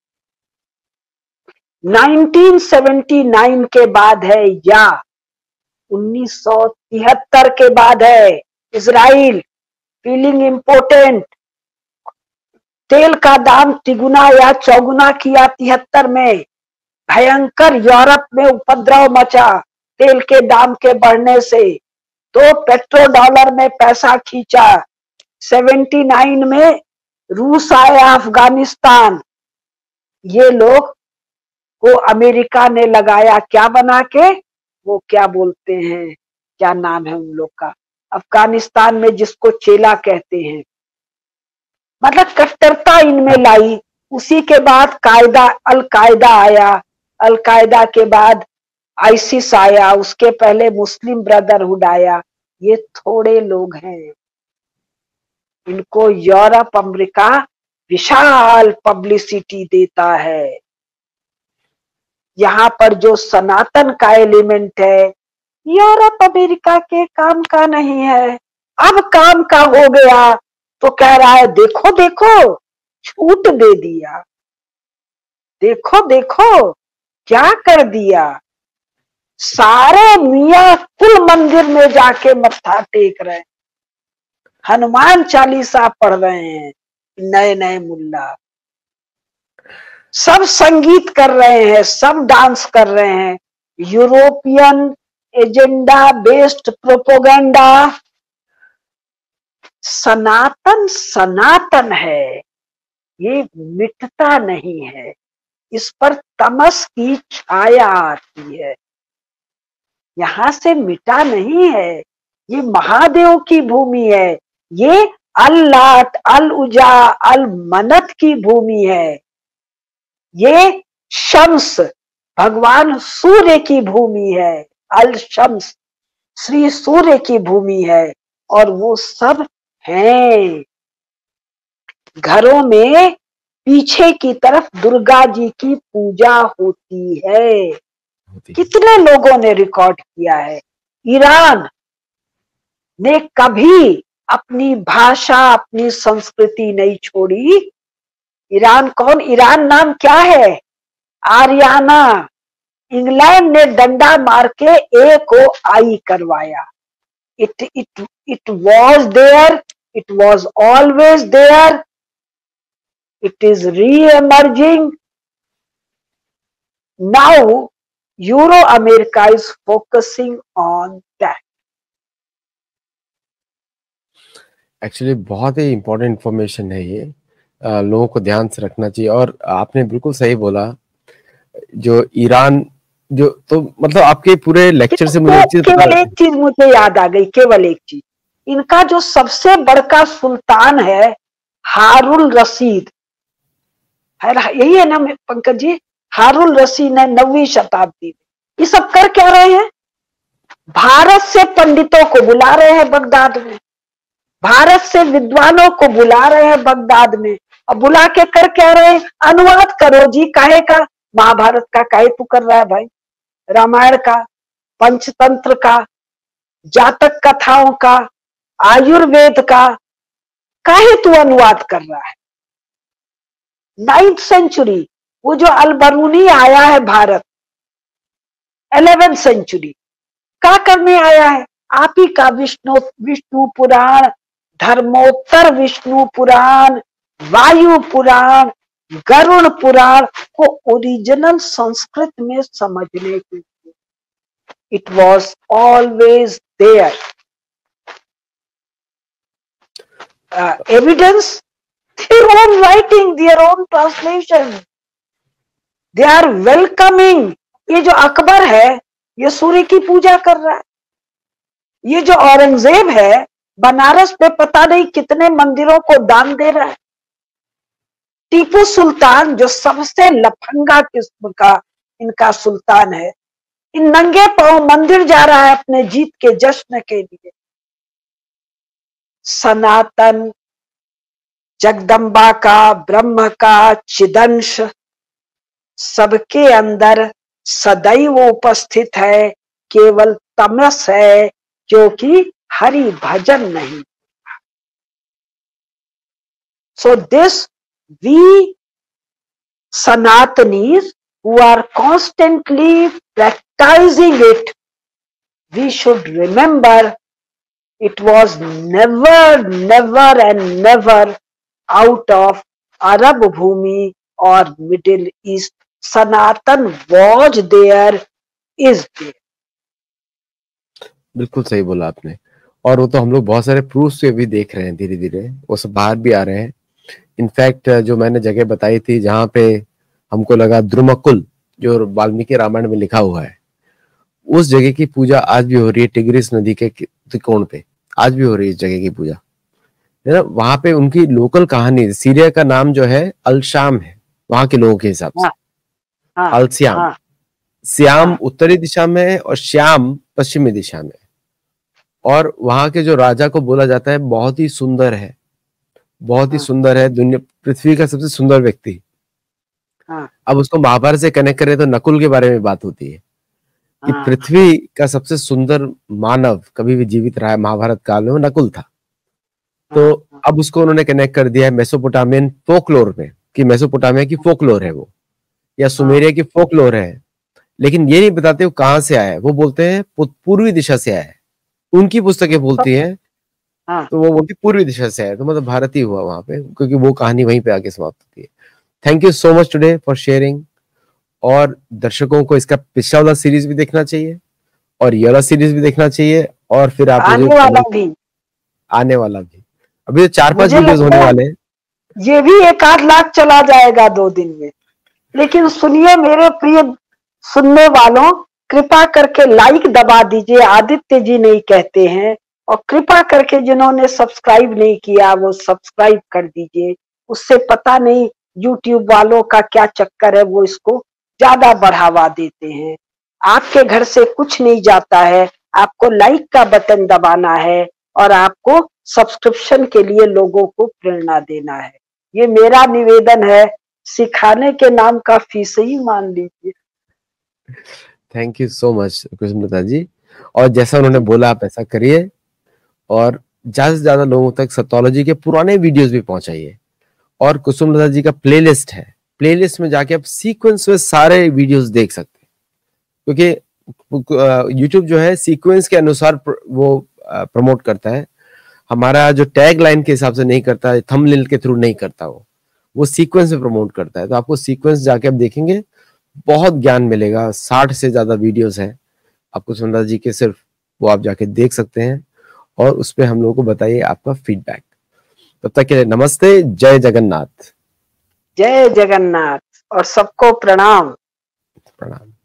उन्नीस सौ उन्यासी के बाद है या उन्नीस सौ तिहत्तर के बाद है। इजराइल फीलिंग इम्पोर्टेंट, तेल का दाम तिगुना या चौगुना किया तिहत्तर में। भयंकर यूरोप में उपद्रव मचा तेल के दाम के बढ़ने से, तो पेट्रो डॉलर में पैसा खींचा। उन्यासी में रूस आया, अफगानिस्तान, ये लोग को अमेरिका ने लगाया क्या बना के, वो क्या बोलते हैं, क्या नाम है उन लोग का, अफगानिस्तान में जिसको चेला कहते हैं। मतलब कट्टरता इनमें लाई। उसी के बाद कायदा अल कायदा आया, अल कायदा के बाद आईसिस आया, उसके पहले मुस्लिम ब्रदरहुड आया। ये थोड़े लोग हैं, इनको यूरोप अमेरिका विशाल पब्लिसिटी देता है। यहाँ पर जो सनातन का एलिमेंट है यूरोप अमेरिका के काम का नहीं है। अब काम का हो गया तो कह रहा है देखो देखो छूट दे दिया, देखो देखो क्या कर दिया। सारे मियाँ कुल मंदिर में जाके मत्था टेक रहे हैं, हनुमान चालीसा पढ़ रहे हैं, नए नए मुल्ला सब संगीत कर रहे हैं, सब डांस कर रहे हैं। European agenda based propaganda. Sanatan Sanatan है, ये मिटता नहीं है, इस पर तमस की छाया आती है, यहां से मिटा नहीं है। ये महादेव की भूमि है, ये अल लाट अल उजा अल मनत की भूमि है, ये शम्स भगवान सूर्य की भूमि है, अल शम्स श्री सूर्य की भूमि है। और वो सब हैं। घरों में पीछे की तरफ दुर्गा जी की पूजा होती है। कितने लोगों ने रिकॉर्ड किया है। ईरान ने कभी अपनी भाषा, अपनी संस्कृति नहीं छोड़ी। ईरान कौन? ईरान नाम क्या है? आर्याना। इंग्लैंड ने डंडा मार के ए को आई करवाया। It it it was there, it was always there, it is reemerging now. Euro America is focusing on that. Actually बहुत ही इंपॉर्टेंट इंफॉर्मेशन है ये, आ, लोगों को ध्यान से रखना चाहिए। और आपने बिल्कुल सही बोला, जो ईरान जो तो मतलब आपके पूरे लेक्चर से मुझे एक चीज केवल एक चीज मुझे याद आ गई, केवल एक चीज, इनका जो सबसे बड़का सुल्तान है हारुल रशीद है, यही है ना पंकज जी? हारुल रशीद ने नवीं शताब्दी में ये सब कर क्या रहे हैं? भारत से पंडितों को बुला रहे हैं बगदाद में, भारत से विद्वानों को बुला रहे हैं बगदाद में, और बुला के कर क्या रहे हैं? अनुवाद करो जी। काहे का? महाभारत का काहे तू कर रहा है भाई? रामायण का, पंचतंत्र का, जातक कथाओं का, आयुर्वेद का काहे तू अनुवाद कर रहा है? नाइन्थ सेंचुरी, वो जो अलबरूनी आया है भारत, इलेवेंथ सेंचुरी, क्या करने आया है? आप ही का विष्णु विष्णु पुराण, धर्मोत्तर विष्णु पुराण, वायु पुराण, गरुण पुराण को ओरिजिनल संस्कृत में समझने के लिए। It was always there evidence, their own writing, their own translation, they are welcoming। ये जो अकबर है ये सूर्य की पूजा कर रहा है, ये जो औरंगजेब है बनारस पे पता नहीं कितने मंदिरों को दान दे रहा है, टीपू सुल्तान जो सबसे लफंगा किस्म का इनका सुल्तान है, इन नंगे पांव मंदिर जा रहा है अपने जीत के जश्न के लिए। सनातन जगदम्बा का, ब्रह्म का चिदंश सबके अंदर सदैव उपस्थित है, केवल तमस है क्योंकि हरि भजन नहीं। So this we Sanatanis who are constantly practicing it, we should remember it was never, never and never out of Arab Bhumi or Middle East. Sanatan was there, is there. बिल्कुल सही बोला आपने। और वो तो हम लोग बहुत सारे प्रूफ से भी देख रहे हैं, धीरे धीरे वो सब बाहर भी आ रहे हैं। इनफैक्ट जो मैंने जगह बताई थी जहाँ पे हमको लगा द्रुमकुल, जो वाल्मीकि रामायण में लिखा हुआ है, उस जगह की पूजा आज भी हो रही है। टिग्रिस नदी के त्रिकोण पे आज भी हो रही है इस जगह की पूजा, है ना। वहां पे उनकी लोकल कहानी, सीरिया का नाम जो है अलशाम है वहां के लोगों के हिसाब से। हाँ, अलश्याम, हाँ, श्याम हाँ, उत्तरी दिशा में है और श्याम पश्चिमी दिशा में। और वहां के जो राजा को बोला जाता है बहुत ही सुंदर है, बहुत ही हाँ, सुंदर है, दुनिया पृथ्वी का सबसे सुंदर व्यक्ति। हाँ, अब उसको महाभारत से कनेक्ट करें तो नकुल के बारे में बात होती है कि हाँ, पृथ्वी का सबसे सुंदर मानव कभी भी जीवित रहा है महाभारत काल में, वो नकुल था। तो हाँ, अब उसको उन्होंने कनेक्ट कर दिया है मेसोपोटामियन फोकलोर में, कि मेसोपोटामिया की फोकलोर है वो, या सुमेरिया की फोकलोर है। लेकिन ये नहीं बताते वो कहां से आया है, वो बोलते हैं पूर्वी दिशा से आया है। उनकी पुस्तकें बोलती हैं हाँ, तो वो बोलती पूर्वी दिशा से आया, तो मतलब भारत ही हुआ वहां पे, क्योंकि वो कहानी वहीं पे आके समाप्त होती है। Thank you so much today for sharing. और दर्शकों को इसका पिछला वाला सीरीज भी देखना चाहिए और ये वाला सीरीज भी देखना चाहिए, और फिर आप आने वाला भी आने वाला भी अभी तो चार पांच वीडियोस होने वाले हैं, ये भी एक आध लाख चला जाएगा दो दिन में। लेकिन सुनिए मेरे प्रिय सुनने वालों, कृपा करके लाइक दबा दीजिए। आदित्य जी नहीं कहते हैं, और कृपा करके जिन्होंने सब्सक्राइब नहीं किया वो सब्सक्राइब कर दीजिए। उससे पता नहीं यूट्यूब वालों का क्या चक्कर है, वो इसको ज्यादा बढ़ावा देते हैं। आपके घर से कुछ नहीं जाता है, आपको लाइक का बटन दबाना है और आपको सब्सक्रिप्शन के लिए लोगों को प्रेरणा देना है। ये मेरा निवेदन है, सिखाने के नाम का फीस ही मान लीजिए। Thank you so much Krishnalata ji. और जैसा उन्होंने बोला आप ऐसा करिए, और ज्यादा से ज्यादा लोगों तक सतोलॉजी के पुराने वीडियोस भी पहुंचाइए। और कुसुमलता जी का प्लेलिस्ट है, प्लेलिस्ट में जाके आप सीक्वेंस में सारे वीडियोस देख सकते हैं, क्योंकि यूट्यूब जो है सीक्वेंस के अनुसार वो प्रमोट करता है, हमारा जो टैग लाइन के हिसाब से नहीं करता है, थंबनेल के थ्रू नहीं करता, वो वो सीक्वेंस में प्रमोट करता है। तो आपको सीक्वेंस जाके आप देखेंगे, बहुत ज्ञान मिलेगा। साठ से ज्यादा वीडियोस हैं आपको कुसुमलता जी के, सिर्फ वो आप जाके देख सकते हैं और उस पर हम लोगों को बताइए आपका फीडबैक। तब तक के लिए नमस्ते, जय जगन्नाथ। जय जगन्नाथ और सबको प्रणाम। प्रणाम।